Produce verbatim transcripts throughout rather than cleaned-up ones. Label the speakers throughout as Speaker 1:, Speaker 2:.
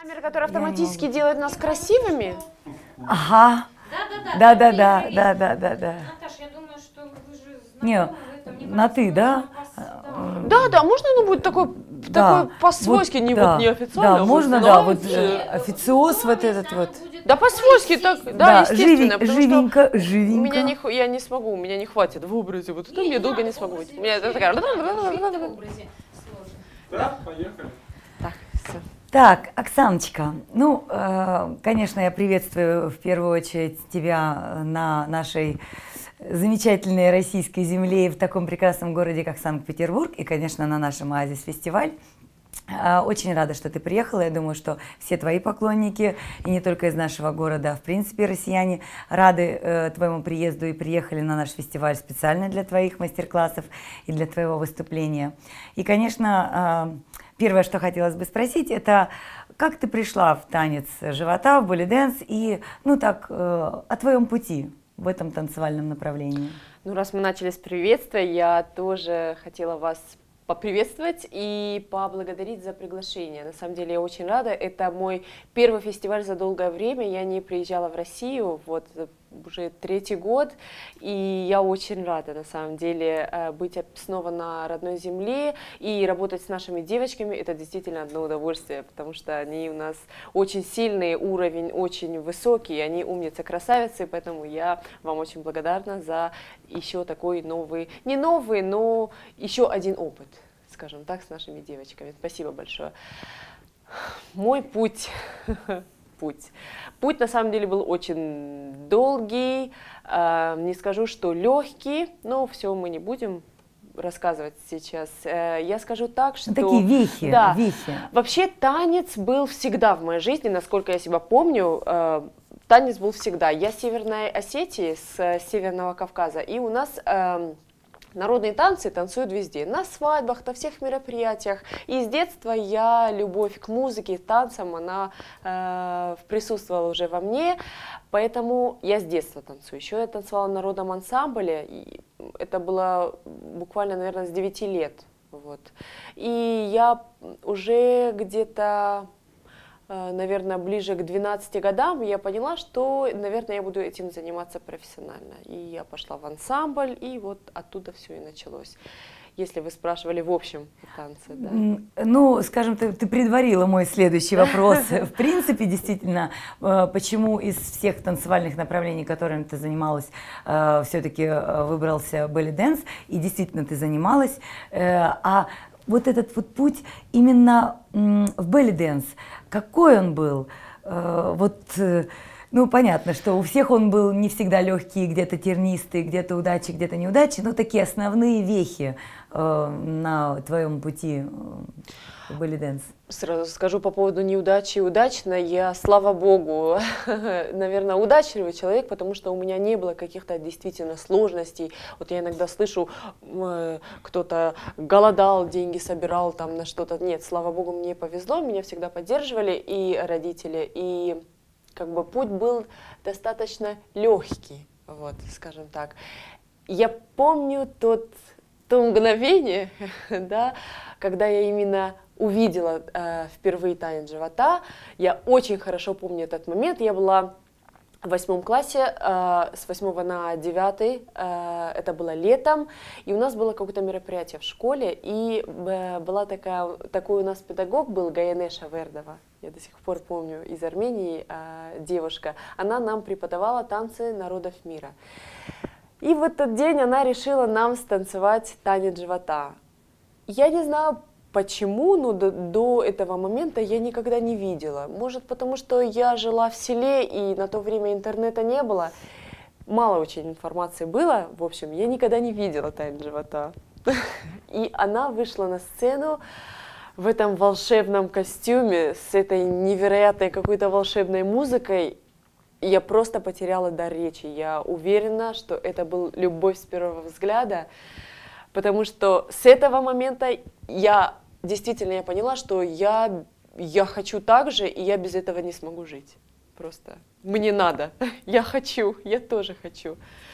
Speaker 1: Камера, которая автоматически делает нас красивыми?
Speaker 2: Ага. Да, да, да, да, да, да, да.
Speaker 3: Наташа, я думаю, что вы же
Speaker 2: Не, на ты, да?
Speaker 1: Да, да, можно оно будет такой,
Speaker 2: Да,
Speaker 1: такой по-свойски,
Speaker 2: вот,
Speaker 1: не
Speaker 2: да,
Speaker 1: вот неофициально.
Speaker 2: да,
Speaker 1: а
Speaker 2: можно,
Speaker 1: вот,
Speaker 2: да, вот
Speaker 1: знаете.
Speaker 2: э, официоз вот этот вот.
Speaker 1: Да, по-свойски так, да,
Speaker 2: Да,
Speaker 1: естественно,
Speaker 2: живи-
Speaker 1: потому
Speaker 2: живенько,
Speaker 1: что
Speaker 2: живенько.
Speaker 1: у меня не, хва- я не смогу, у меня не хватит в образе, вот это я долго не смогу быть. У меня это такая...
Speaker 4: Да, поехали.
Speaker 1: Так, все.
Speaker 2: Так, Оксаночка, ну, э, конечно, я приветствую в первую очередь тебя на нашей замечательной российской земле и в таком прекрасном городе, как Санкт-Петербург, и, конечно, на нашем Оазис-фестиваль. Э, Очень рада, что ты приехала. Я думаю, что все твои поклонники, и не только из нашего города, а в принципе россияне, рады э, твоему приезду и приехали на наш фестиваль специально для твоих мастер-классов и для твоего выступления. И, конечно, э, первое, что хотелось бы спросить, это как ты пришла в танец живота, в белли-дэнс, и, ну так, э, о твоем пути в этом танцевальном направлении?
Speaker 1: Ну, раз мы начали с приветствия, я тоже хотела вас поприветствовать и поблагодарить за приглашение. На самом деле я очень рада. Это мой первый фестиваль за долгое время. Я не приезжала в Россию вот уже третий год, и я очень рада на самом деле быть снова на родной земле и работать с нашими девочками. Это действительно одно удовольствие, потому что они у нас очень сильный, уровень очень высокий, они умницы, красавицы, поэтому я вам очень благодарна за еще такой новый, не новый, но еще один опыт, скажем так, с нашими девочками. Спасибо большое. Мой путь... Путь. Путь на самом деле был очень долгий, э, не скажу, что легкий, но все мы не будем рассказывать сейчас. Э, я скажу так, что...
Speaker 2: Такие вехи,
Speaker 1: да,
Speaker 2: вехи.
Speaker 1: Вообще танец был всегда в моей жизни, насколько я себя помню, э, танец был всегда. Я с Северной Осетии, с Северного Кавказа, и у нас... Э, Народные танцы танцуют везде, на свадьбах, на всех мероприятиях. И с детства я, любовь к музыке, танцам, она э, присутствовала уже во мне, поэтому я с детства танцую. Еще я танцевала в народном ансамбле, и это было буквально, наверное, с девяти лет. Вот. И я уже где-то... наверное, ближе к двенадцати годам я поняла, что, наверное, я буду этим заниматься профессионально. И я пошла в ансамбль, и вот оттуда все и началось. Если вы спрашивали в общем танцы, да.
Speaker 2: Ну, скажем, ты, ты предварила мой следующий вопрос. В принципе, действительно, почему из всех танцевальных направлений, которыми ты занималась, все-таки выбрался белли-дэнс, и действительно ты занималась, а вот этот вот путь именно в белли-дэнс, какой он был? Вот, ну, понятно, что у всех он был не всегда легкий, где-то тернистый, где-то удачи, где-то неудачи, но такие основные вехи на твоем пути в белли-дэнс.
Speaker 1: Сразу скажу по поводу неудачи и удачно. Я, слава богу, наверное, удачливый человек, потому что у меня не было каких-то действительно сложностей. Вот я иногда слышу, э, кто-то голодал, деньги собирал там на что-то. Нет, слава богу, мне повезло, меня всегда поддерживали и родители, и как бы путь был достаточно легкий, вот, скажем так. Я помню тот, то мгновение, да, когда я именно увидела э, впервые танец живота. Я очень хорошо помню этот момент. Я была в восьмом классе, э, с восьмого на девятый, э, это было летом, и у нас было какое-то мероприятие в школе, и э, была такая, такой у нас педагог был, Гаянеша Вердова, я до сих пор помню, из Армении э, девушка. Она нам преподавала танцы народов мира. И в этот день она решила нам станцевать танец живота. Я не знаю, почему, но до, до этого момента я никогда не видела. Может, потому что я жила в селе, и на то время интернета не было. Мало очень информации было. В общем, я никогда не видела танец живота. И она вышла на сцену в этом волшебном костюме, с этой невероятной какой-то волшебной музыкой. Я просто потеряла дар речи. Я уверена, что это был любовь с первого взгляда, потому что с этого момента я действительно я поняла, что я, я хочу так же, и я без этого не смогу жить. Просто мне надо, я хочу, я тоже хочу.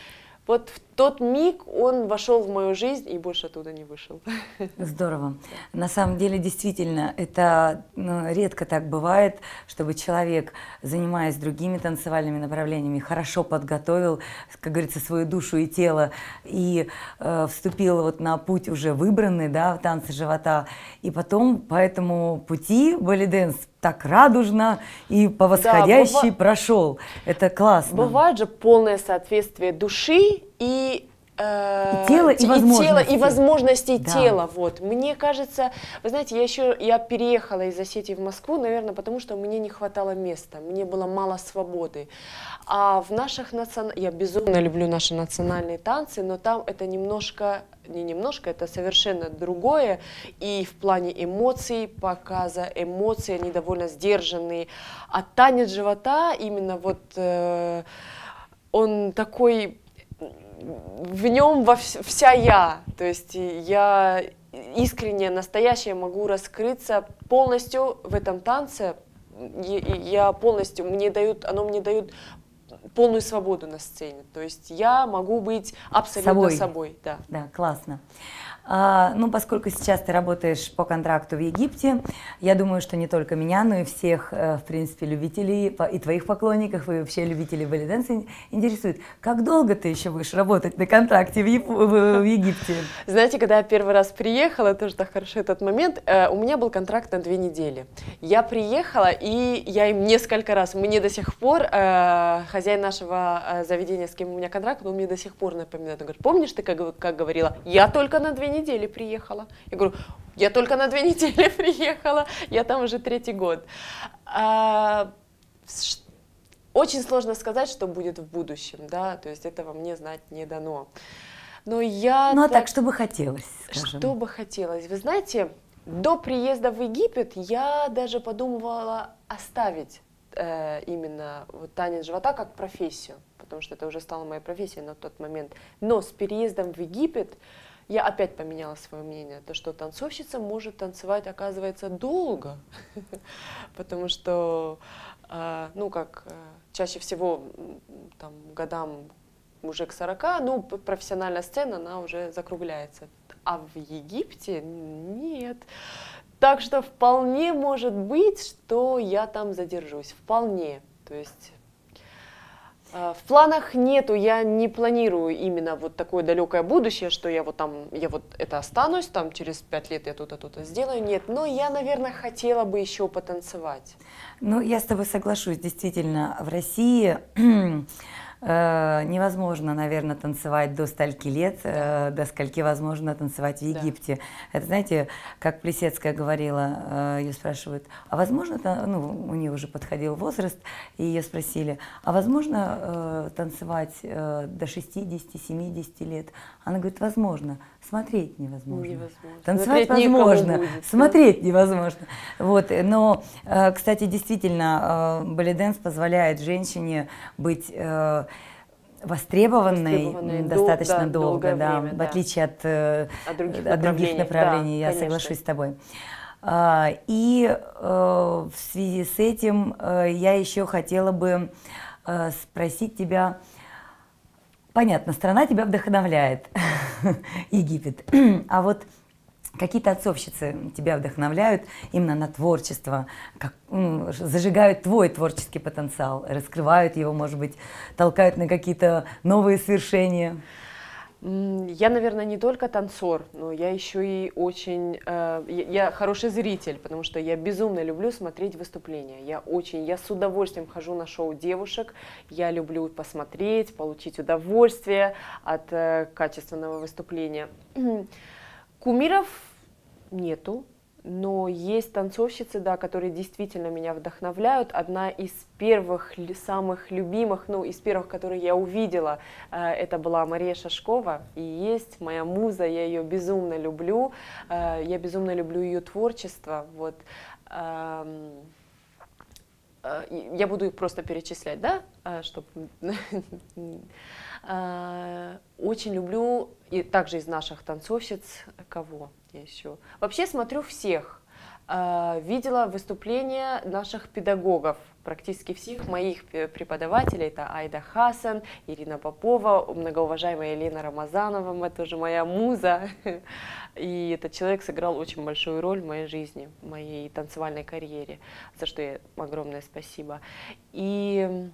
Speaker 1: вот в тот миг он вошел в мою жизнь и больше оттуда не вышел.
Speaker 2: Здорово. На самом деле, действительно, это ну, редко так бывает, чтобы человек, занимаясь другими танцевальными направлениями, хорошо подготовил, как говорится, свою душу и тело, и э, вступил вот на путь уже выбранный, да, в танцы живота, и потом по этому пути белли-дэнс так радужно и по восходящей да, прошел. Это классно.
Speaker 1: Бывает же полное соответствие души и, э,
Speaker 2: и тела, и, и возможностей,
Speaker 1: тела, и возможностей
Speaker 2: да.
Speaker 1: тела. Вот. Мне кажется, вы знаете, я еще я переехала из Осетии в Москву, наверное, потому что мне не хватало места, мне было мало свободы. А в наших национальных... Я безумно люблю наши национальные танцы, но там это немножко... Не немножко, это совершенно другое. И в плане эмоций, показа эмоций, они довольно сдержанные. А танец живота, именно вот... Э, он такой... В нем во вс вся я. То есть я искренне, настоящая, могу раскрыться полностью в этом танце. Я полностью... Мне дают, оно мне дает... полную свободу на сцене. То есть я могу быть абсолютно собой. собой да.
Speaker 2: Да, классно. А, ну, поскольку сейчас ты работаешь по контракту в Египте, я думаю, что не только меня, но и всех, в принципе, любителей, и твоих поклонников, и вообще любителей белли-дэнса интересует, как долго ты еще будешь работать на контракте в, Еп... в Египте?
Speaker 1: Знаете, когда я первый раз приехала, тоже так хорошо этот момент, э, у меня был контракт на две недели. Я приехала, и я им несколько раз, мне до сих пор, э, хозяин нашего э, заведения, с кем у меня контракт, он мне до сих пор напоминает, он говорит, помнишь, ты как, как говорила, я только на две недели недели приехала. Я говорю, я только на две недели приехала, я там уже третий год. А, очень сложно сказать, что будет в будущем, да, то есть этого мне знать не дано. Но я...
Speaker 2: Ну, а так, так что бы хотелось, скажем.
Speaker 1: Что бы хотелось? Вы знаете, до приезда в Египет я даже подумывала оставить э, именно вот танец живота как профессию, потому что это уже стало моей профессией на тот момент. Но с переездом в Египет я опять поменяла свое мнение, то, что танцовщица может танцевать, оказывается, долго, потому что, ну, как чаще всего, там, годам уже к сорока, ну, профессиональная сцена, она уже закругляется, а в Египте нет. Так что вполне может быть, что я там задержусь, вполне, то есть... В планах нету, я не планирую именно вот такое далекое будущее, что я вот там, я вот это останусь, там через пять лет я то-то, то-то сделаю, нет, но я, наверное, хотела бы еще потанцевать.
Speaker 2: Ну, я с тобой соглашусь, действительно, в России э, невозможно, наверное, танцевать до стольки лет, э, до скольки возможно танцевать в Египте. Да. Это, знаете, как Плесецкая говорила, э, ее спрашивают, а возможно, ну, у нее уже подходил возраст, и ее спросили, а возможно э, танцевать э, до шестидесяти-семидесяти лет? Она говорит, возможно, смотреть невозможно. невозможно. Танцевать смотреть возможно, будет, смотреть да? невозможно. Вот, но, э, кстати, действительно, э, белли-дэнс позволяет женщине быть... Э, востребованной, востребованной достаточно дол долго, да, время, в отличие от, от других от направлений, направлений да, я конечно. соглашусь с тобой. И в связи с этим я еще хотела бы спросить тебя, понятно, страна тебя вдохновляет, Египет, а вот какие танцовщицы тебя вдохновляют именно на творчество, как, ну, зажигают твой творческий потенциал, раскрывают его, может быть, толкают на какие-то новые свершения?
Speaker 1: Я, наверное, не только танцор, но я еще и очень... Э, я хороший зритель, потому что я безумно люблю смотреть выступления. Я очень... Я с удовольствием хожу на шоу девушек, я люблю посмотреть, получить удовольствие от э, качественного выступления. Кумиров нету, но есть танцовщицы, да, которые действительно меня вдохновляют. Одна из первых, самых любимых, ну, из первых, которые я увидела, это была Мария Шашкова. И есть моя муза, я ее безумно люблю, я безумно люблю ее творчество. Вот. Я буду их просто перечислять, да, чтобы... Очень люблю, и также из наших танцовщиц, кого я еще? Вообще смотрю всех. э, видела выступления наших педагогов, практически всех моих преподавателей. Это Айда Хасан, Ирина Попова, многоуважаемая Елена Рамазанова, это тоже моя муза. И этот человек сыграл очень большую роль в моей жизни, в моей танцевальной карьере, за что я огромное спасибо. И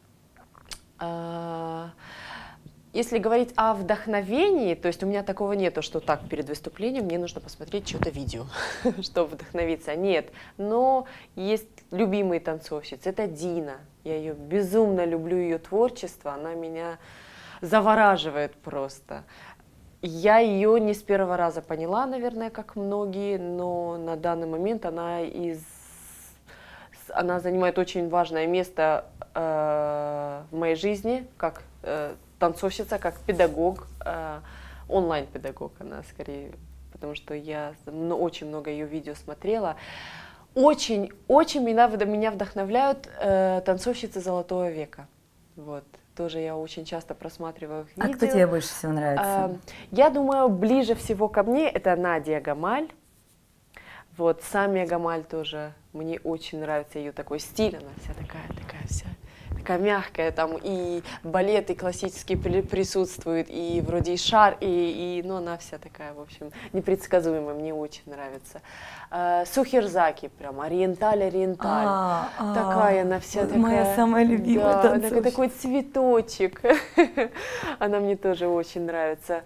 Speaker 1: э, если говорить о вдохновении, то есть у меня такого нету, что так перед выступлением мне нужно посмотреть что-то видео, чтобы вдохновиться. Нет, но есть любимые танцовщицы, это Дина. Я ее безумно люблю, ее творчество, она меня завораживает просто. Я ее не с первого раза поняла, наверное, как многие, но на данный момент она, из... она занимает очень важное место э, в моей жизни, как э, танцовщица, как педагог, э, онлайн-педагог она скорее, потому что я ну, очень много ее видео смотрела. Очень, очень меня, меня вдохновляют э, танцовщицы Золотого века. Вот. Тоже я очень часто просматриваю их видео.
Speaker 2: А кто тебе больше всего нравится?
Speaker 1: А, я думаю, ближе всего ко мне это Надя Гамаль. Вот, Самия Гамаль тоже. Мне очень нравится ее такой стиль. Она вся такая, такая вся, такая мягкая. Там и балет, и классический присутствует, и вроде и шар, и, и, ну, она вся такая, в общем, непредсказуемая. Мне очень нравится. А, Сухерзаки, прям, ориенталь-ориенталь. А, такая она вся такая.
Speaker 2: Моя самая любимая
Speaker 1: да, такой, такой цветочек. Она мне тоже очень нравится.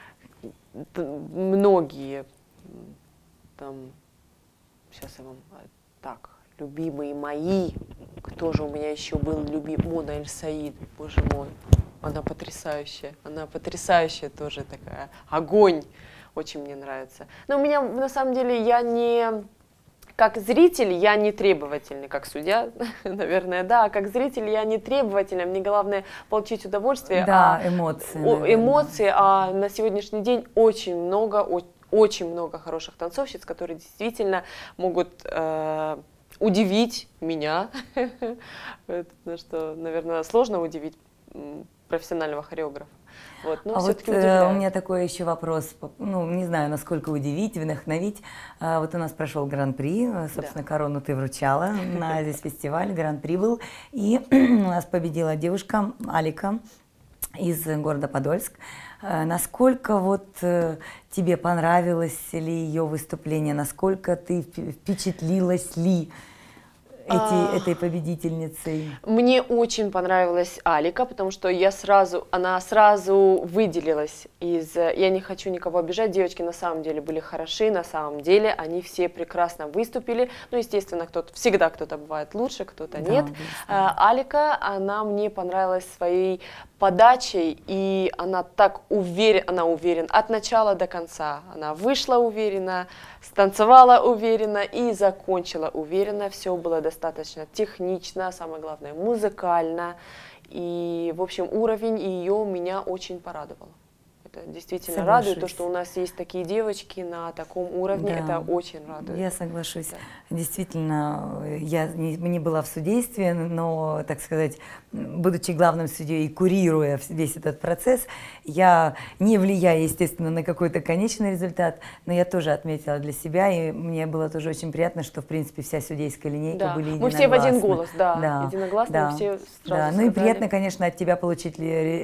Speaker 1: Многие там, сейчас я вам, так, любимые мои, кто же у меня еще был любим, Мона Эль-Саид, боже мой, она потрясающая, она потрясающая тоже такая, огонь, очень мне нравится. Но у меня, на самом деле, я не, как зритель, я не требовательный, как судья, наверное, да, а как зритель я не требовательный, мне главное получить удовольствие.
Speaker 2: Да,
Speaker 1: а,
Speaker 2: эмоции.
Speaker 1: О, эмоции, а на сегодняшний день очень много, очень Очень много хороших танцовщиц, которые действительно могут э, удивить меня, потому что, наверное, сложно удивить профессионального хореографа. Вот, но
Speaker 2: а вот
Speaker 1: э,
Speaker 2: у меня такой еще вопрос, ну, не знаю, насколько удивить, вдохновить. А, вот у нас прошел Гран-при, собственно, да. Корону ты вручала на здесь фестивале, Гран-при был, и у нас победила девушка Алика из города Подольск. Насколько вот э, тебе понравилось ли ее выступление, насколько ты впечатлилась ли эти, а... этой победительницей?
Speaker 1: Мне очень понравилась Алика, потому что я сразу, она сразу выделилась из... Я не хочу никого обижать, девочки на самом деле были хороши, на самом деле они все прекрасно выступили. Ну, естественно, кто-то, всегда кто-то бывает лучше, кто-то да, нет. А, Алика, она мне понравилась своей подачей, и она так уверена, она уверена от начала до конца. Она вышла уверенно, станцевала уверенно и закончила уверенно. Все было достаточно технично, самое главное, музыкально. И, в общем, уровень ее меня очень порадовал. Это действительно соглашусь. Радует, то, что у нас есть такие девочки на таком уровне, да. Это очень радует.
Speaker 2: Я соглашусь. Да. Действительно, я не, не была в судействе, но, так сказать, будучи главным судьей и курируя весь этот процесс, я не влияю, естественно, на какой-то конечный результат, но я тоже отметила для себя, и мне было тоже очень приятно, что, в принципе, вся судейская линейка да. были единогласны.
Speaker 1: Мы все в один голос, да,
Speaker 2: да.
Speaker 1: единогласно,
Speaker 2: да.
Speaker 1: все сразу
Speaker 2: да.
Speaker 1: сказали.
Speaker 2: Ну и приятно, конечно, от тебя получить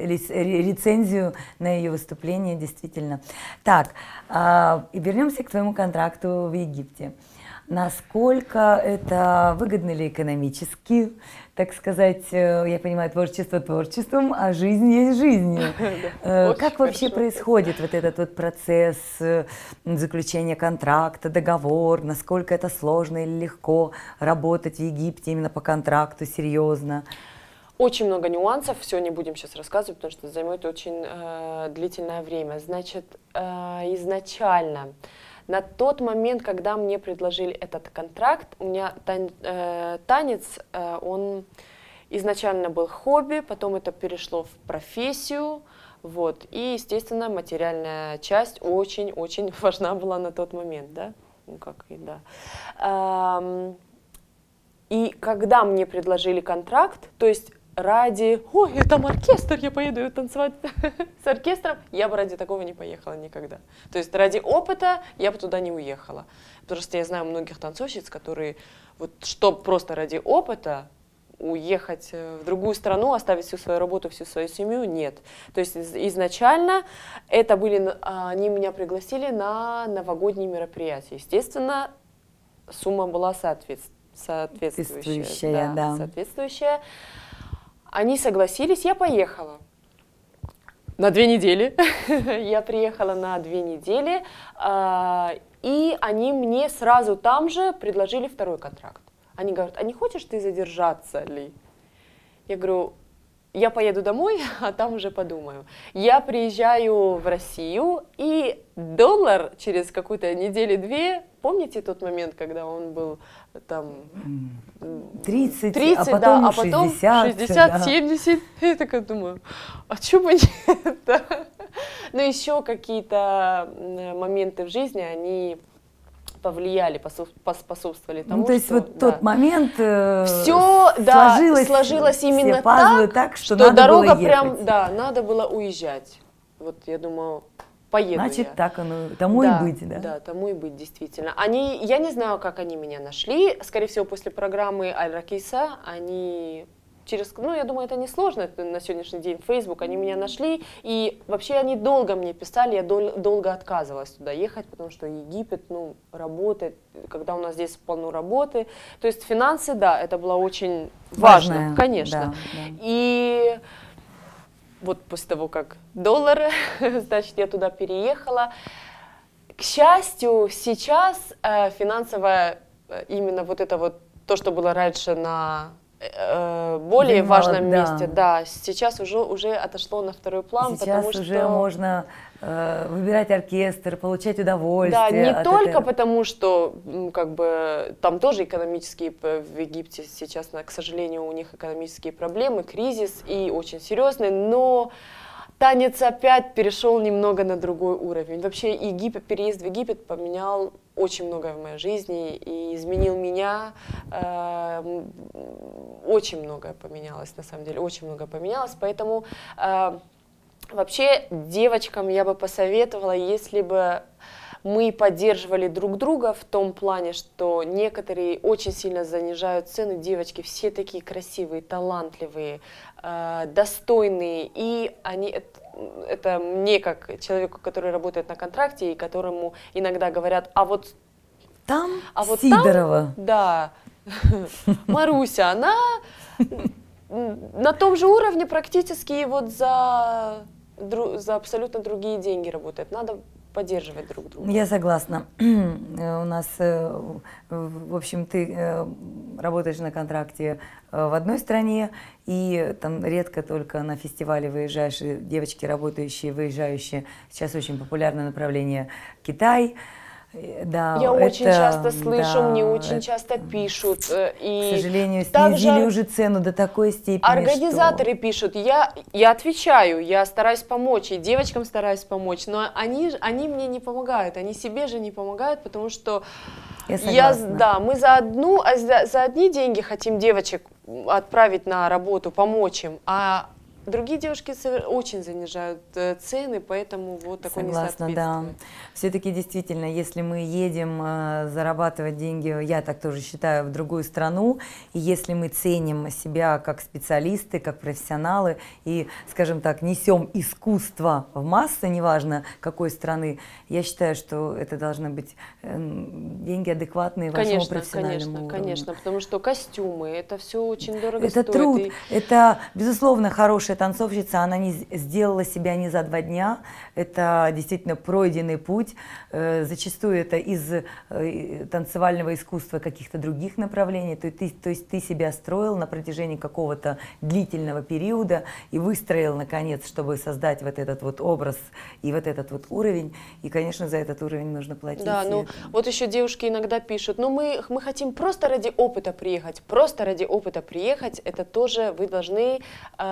Speaker 2: рецензию на ее выступление, действительно. Так, а, и вернемся к твоему контракту в Египте. Насколько это выгодно ли экономически, так сказать, я понимаю, творчество творчеством, а жизнь есть жизнью. Как вообще происходит вот этот вот процесс заключения контракта, договор, насколько это сложно или легко работать в Египте именно по контракту, серьезно?
Speaker 1: Очень много нюансов, все не будем сейчас рассказывать, потому что это займет очень э, длительное время. Значит, э, изначально, на тот момент, когда мне предложили этот контракт, у меня тан э, танец, э, он изначально был хобби, потом это перешло в профессию, вот, и, естественно, материальная часть очень-очень важна была на тот момент, да, ну как и да. Эм, и когда мне предложили контракт, то есть ради, ой, там оркестр, я поеду танцевать с оркестром, я бы ради такого не поехала никогда. То есть ради опыта я бы туда не уехала. Потому что я знаю многих танцовщиц, которые, вот, чтобы просто ради опыта уехать в другую страну, оставить всю свою работу, всю свою семью, нет. То есть изначально это были, они меня пригласили на новогодние мероприятия. Естественно, сумма была соответствующая. Соответствующая, да, да. соответствующая. Они согласились, я поехала на две недели. Я приехала на две недели, и они мне сразу там же предложили второй контракт. Они говорят, а не хочешь ты задержаться ли? Я говорю, я поеду домой, а там уже подумаю. Я приезжаю в Россию, и доллар через какую-то неделю-две, помните тот момент, когда он был там
Speaker 2: тридцать,
Speaker 1: тридцать,
Speaker 2: а потом,
Speaker 1: да, а потом
Speaker 2: шестьдесят,
Speaker 1: шестьдесят,
Speaker 2: да.
Speaker 1: семьдесят. Я такая думаю, а чё бы нет? Но еще какие-то моменты в жизни, они повлияли, поспособствовали тому,
Speaker 2: ну, то есть
Speaker 1: что,
Speaker 2: вот
Speaker 1: да.
Speaker 2: тот момент э,
Speaker 1: все, да,
Speaker 2: сложилось,
Speaker 1: сложилось именно
Speaker 2: так,
Speaker 1: так,
Speaker 2: что,
Speaker 1: что
Speaker 2: надо
Speaker 1: дорога
Speaker 2: было
Speaker 1: прям,
Speaker 2: ехать.
Speaker 1: да, надо было уезжать. Вот я думаю, поеду
Speaker 2: Значит,
Speaker 1: я.
Speaker 2: так оно, тому
Speaker 1: да,
Speaker 2: и быть, да?
Speaker 1: Да, тому и быть, действительно. Они, я не знаю, как они меня нашли, скорее всего, после программы Аль-Ракиса, они... Через, ну, я думаю, это несложно на сегодняшний день, Facebook, они меня нашли, и вообще они долго мне писали, я дол долго отказывалась туда ехать, потому что Египет, ну, работает, когда у нас здесь полно работы, то есть финансы, да, это было очень важно,
Speaker 2: Важное,
Speaker 1: конечно.
Speaker 2: Да, да.
Speaker 1: И вот после того, как доллар, значит, я туда переехала, к счастью, сейчас э, финансовая, именно вот это вот, то, что было раньше на... более
Speaker 2: Занимала,
Speaker 1: важном
Speaker 2: да.
Speaker 1: месте, да, сейчас уже, уже отошло на второй план,
Speaker 2: сейчас
Speaker 1: потому
Speaker 2: уже
Speaker 1: что...
Speaker 2: можно э, выбирать оркестр, получать
Speaker 1: Да,
Speaker 2: удовольствие.
Speaker 1: не
Speaker 2: от
Speaker 1: только
Speaker 2: этого.
Speaker 1: потому, что, ну, как бы, там тоже экономические, в Египте сейчас, к сожалению, у них экономические проблемы, кризис и очень серьезный, но танец опять перешел немного на другой уровень. Вообще Египет, переезд в Египет поменял очень многое в моей жизни и изменил меня. Э, очень многое поменялось, на самом деле, очень многое поменялось. Поэтому э, вообще девочкам я бы посоветовала, если бы мы поддерживали друг друга в том плане, что некоторые очень сильно занижают цены, девочки все такие красивые, талантливые, э, достойные, и они... Это мне, как человеку, который работает на контракте, и которому иногда говорят, а вот
Speaker 2: там
Speaker 1: а вот
Speaker 2: Сидорова.
Speaker 1: Там, да, Маруся, она на том же уровне практически вот за, за абсолютно другие деньги работает. Надо поддерживать друг друга.
Speaker 2: Я согласна. У нас, в общем, ты работаешь на контракте в одной стране, и там редко только на фестивале выезжаешь, и девочки, работающие, выезжающие. Сейчас очень популярное направление Китай. Да,
Speaker 1: я
Speaker 2: это,
Speaker 1: очень часто слышу,
Speaker 2: да,
Speaker 1: мне очень
Speaker 2: это,
Speaker 1: часто пишут. И
Speaker 2: к сожалению,
Speaker 1: также
Speaker 2: снизили уже цену до такой степени,
Speaker 1: организаторы
Speaker 2: что...
Speaker 1: пишут, я, я отвечаю, я стараюсь помочь, и девочкам стараюсь помочь, но они, они мне не помогают, они себе же не помогают, потому что
Speaker 2: я,
Speaker 1: я, да, мы за, одну, а за, за одни деньги хотим девочек отправить на работу, помочь им, а другие девушки очень занижают цены, поэтому вот такое несоответствие.
Speaker 2: Да. Все-таки действительно, если мы едем э, зарабатывать деньги, я так тоже считаю, в другую страну, и если мы ценим себя как специалисты, как профессионалы, и, скажем так, несем искусство в массы, неважно какой страны, я считаю, что это должны быть э, деньги адекватные вашему
Speaker 1: конечно,
Speaker 2: профессиональному
Speaker 1: конечно,
Speaker 2: уровню.
Speaker 1: Конечно, потому что костюмы, это все очень дорого
Speaker 2: это
Speaker 1: стоит.
Speaker 2: Труд,
Speaker 1: и...
Speaker 2: это, безусловно, хорошая танцовщица, она не сделала себя не за два дня, это действительно пройденный путь, зачастую это из танцевального искусства каких-то других направлений, то есть, ты, то есть ты себя строил на протяжении какого-то длительного периода и выстроил, наконец, чтобы создать вот этот вот образ и вот этот вот уровень, и, конечно, за этот уровень нужно платить.
Speaker 1: Да, ну вот еще девушки иногда пишут, ну мы, мы хотим просто ради опыта приехать, просто ради опыта приехать, это тоже вы должны э, уважать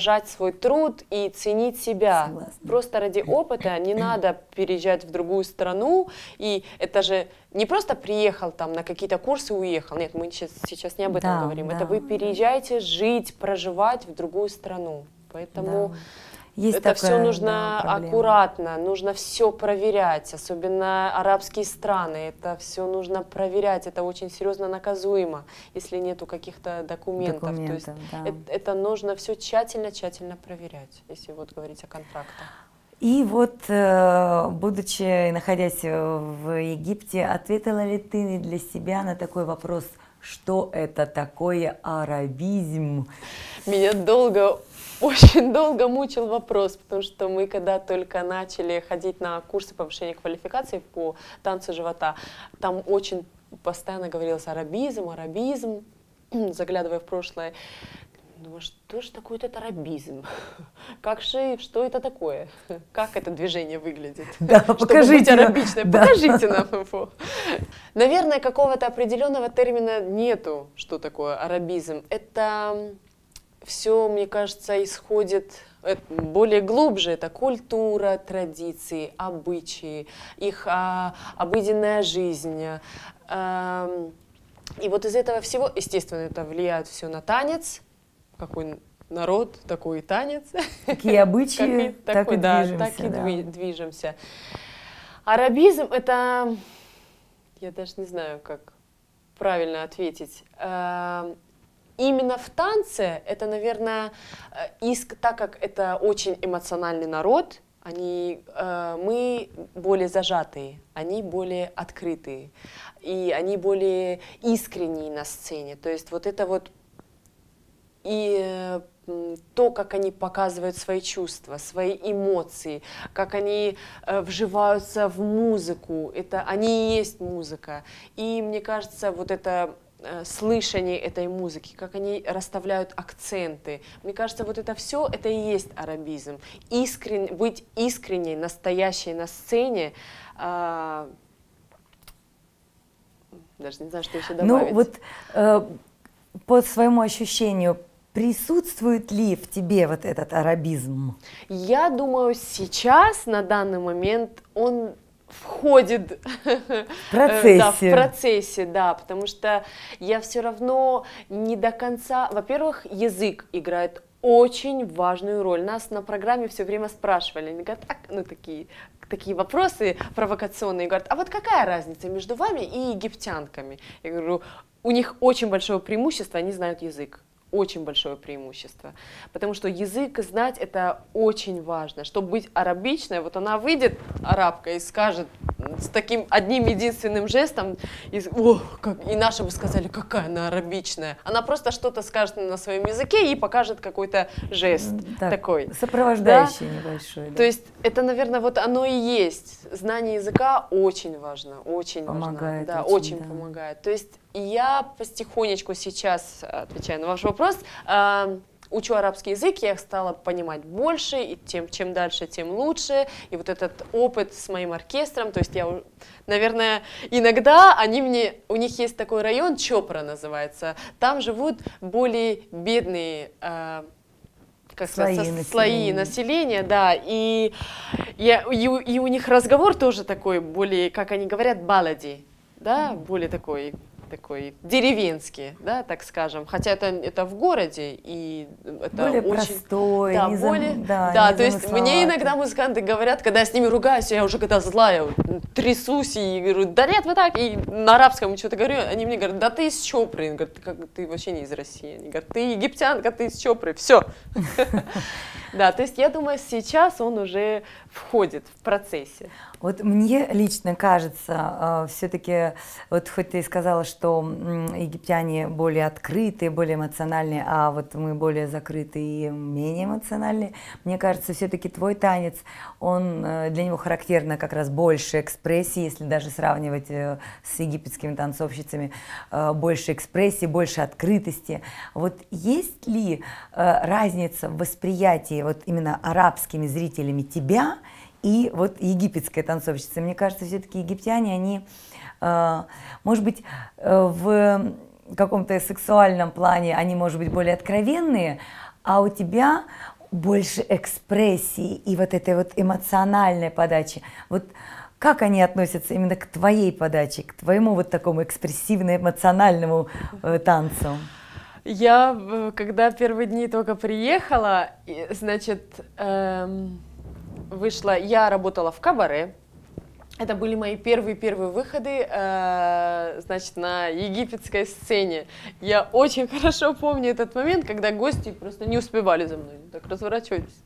Speaker 1: уважать свой труд и ценить себя.
Speaker 2: Согласна.
Speaker 1: Просто ради опыта не надо переезжать в другую страну. И это же не просто приехал там на какие-то курсы и уехал. Нет, мы сейчас, сейчас не об этом
Speaker 2: Да,
Speaker 1: говорим.
Speaker 2: да.
Speaker 1: Это вы переезжаете жить, проживать в другую страну. Поэтому...
Speaker 2: Да. Есть
Speaker 1: это
Speaker 2: такая,
Speaker 1: все нужно
Speaker 2: да, проблема.
Speaker 1: аккуратно, нужно все проверять, особенно арабские страны, это все нужно проверять, это очень серьезно наказуемо, если нету каких-то документов.
Speaker 2: Документов,
Speaker 1: То есть
Speaker 2: да.
Speaker 1: это, это нужно все тщательно-тщательно проверять, если вот говорить о контрактах.
Speaker 2: И вот, э, будучи, находясь в Египте, ответила ли ты для себя на такой вопрос, что это такое арабизм?
Speaker 1: Меня долго, очень долго мучил вопрос, потому что мы когда только начали ходить на курсы повышения квалификации по танцу живота, там очень постоянно говорилось арабизм, арабизм, заглядывая в прошлое. Думаю, что же такое этот арабизм? Как же, что это такое? Как это движение выглядит?
Speaker 2: Да,
Speaker 1: Чтобы
Speaker 2: покажите
Speaker 1: быть
Speaker 2: нам.
Speaker 1: арабичной,
Speaker 2: Да.
Speaker 1: покажите нам его. Наверное, какого-то определенного термина нету, что такое арабизм. Это все, мне кажется, исходит э, более глубже. Это культура, традиции, обычаи, их а, обыденная жизнь. А, и вот из этого всего, естественно, это влияет все на танец. Какой народ, такой и танец.
Speaker 2: Какие обычаи,
Speaker 1: Как
Speaker 2: так
Speaker 1: такой,
Speaker 2: и
Speaker 1: да,
Speaker 2: движемся.
Speaker 1: так и
Speaker 2: да.
Speaker 1: дви- движемся. Арабизм — это, я даже не знаю, как правильно ответить. Э, Именно в танце это, наверное, э, иск, так как это очень эмоциональный народ, они, э, мы более зажатые, они более открытые, и они более искренние на сцене. То есть вот это вот и э, м, то, как они показывают свои чувства, свои эмоции, как они э, вживаются в музыку, это они и есть музыка. И мне кажется, вот это э, слышание этой музыки, как они расставляют акценты, мне кажется, вот это все, это и есть арабизм. Искрен, быть искренней, настоящей на сцене, э, даже не знаю, что еще добавить.
Speaker 2: Ну вот э, по своему ощущению, присутствует ли в тебе вот этот арабизм?
Speaker 1: Я думаю, сейчас, на данный момент, он входит
Speaker 2: В процессе.
Speaker 1: Да, в процессе, да, потому что я все равно не до конца... Во-первых, язык играет очень важную роль. Нас на программе все время спрашивали, они говорят, так, ну такие, такие вопросы провокационные, говорят, а вот какая разница между вами и египтянками? Я говорю, у них очень большое преимущество, они знают язык. Очень большое преимущество, потому что язык знать это очень важно. Чтобы быть арабичной, вот она выйдет, арабка, и скажет с таким одним единственным жестом, и, о, как, и наши бы сказали, какая она арабичная. Она просто что-то скажет на своем языке и покажет какой-то жест
Speaker 2: Так,
Speaker 1: такой.
Speaker 2: сопровождающий
Speaker 1: Да?
Speaker 2: небольшой. Да.
Speaker 1: То есть это, наверное, вот оно и есть. Знание языка очень важно, очень
Speaker 2: Помогает
Speaker 1: важно. Да,
Speaker 2: очень,
Speaker 1: очень
Speaker 2: да.
Speaker 1: помогает. То есть я потихонечку сейчас, отвечая на ваш вопрос, э, учу арабский язык, я стала понимать больше, и тем, чем дальше, тем лучше. И вот этот опыт с моим оркестром, то есть я, наверное, иногда они мне, у них есть такой район, Чопра называется, там живут более бедные э, как
Speaker 2: слои,
Speaker 1: сказать,
Speaker 2: населения.
Speaker 1: слои населения, да, и, я, и, у- и у них разговор тоже такой более, как они говорят, балади, да, более такой, такой деревенский, да, так скажем, хотя это, это в городе, и это
Speaker 2: Более
Speaker 1: очень...
Speaker 2: простой,
Speaker 1: Да,
Speaker 2: не зам-
Speaker 1: более,
Speaker 2: да,
Speaker 1: да,
Speaker 2: не
Speaker 1: то есть мне
Speaker 2: замысловатый.
Speaker 1: иногда музыканты говорят, когда я с ними ругаюсь, я уже когда злая, вот, трясусь и говорю, да нет, вы так, и на арабском что-то говорю, они мне говорят, да ты из Чопры, они говорят, как, ты вообще не из России, они говорят, ты египтянка, ты из Чопры, все. Да, то есть я думаю, сейчас он уже входит в процессе.
Speaker 2: Вот мне лично кажется, все-таки, вот хоть ты и сказала, что м, египтяне более открытые, более эмоциональные, а вот мы более закрытые и менее эмоциональные, мне кажется, все-таки твой танец, он э, для него характерно как раз больше экспрессии, если даже сравнивать э, с египетскими танцовщицами, э, больше экспрессии, больше открытости. Вот есть ли э, разница в восприятии вот именно арабскими зрителями тебя и вот египетская танцовщица? Мне кажется, все-таки египтяне, они, э, может быть, э, в каком-то сексуальном плане, они, может быть, более откровенные, а у тебя больше экспрессии и вот этой вот эмоциональной подачи. Вот как они относятся именно к твоей подаче, к твоему вот такому экспрессивно-эмоциональному э, танцу?
Speaker 1: Я, когда первые дни только приехала, значит, эм, вышла, я работала в кабаре. Это были мои первые-первые выходы, э, значит, на египетской сцене. Я очень хорошо помню этот момент, когда гости просто не успевали за мной, так разворачивались.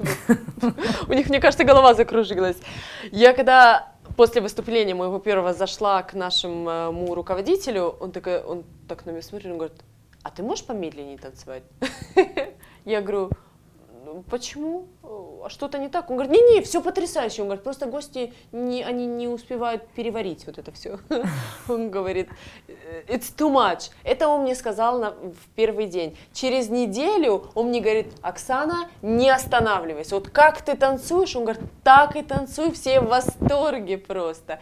Speaker 1: У них, мне кажется, голова закружилась. Я когда после выступления моего первого зашла к нашему руководителю, он, такой, он так на меня смотрит, он говорит: а ты можешь помедленнее танцевать? Я говорю: почему? А что-то не так? Он говорит: не-не, все потрясающе. Он говорит: просто гости, не, они не успевают переварить вот это все. Он говорит: it's too much. Это он мне сказал на, в первый день. Через неделю он мне говорит: Оксана, не останавливайся. Вот как ты танцуешь? Он говорит: так и танцуй, все в восторге просто.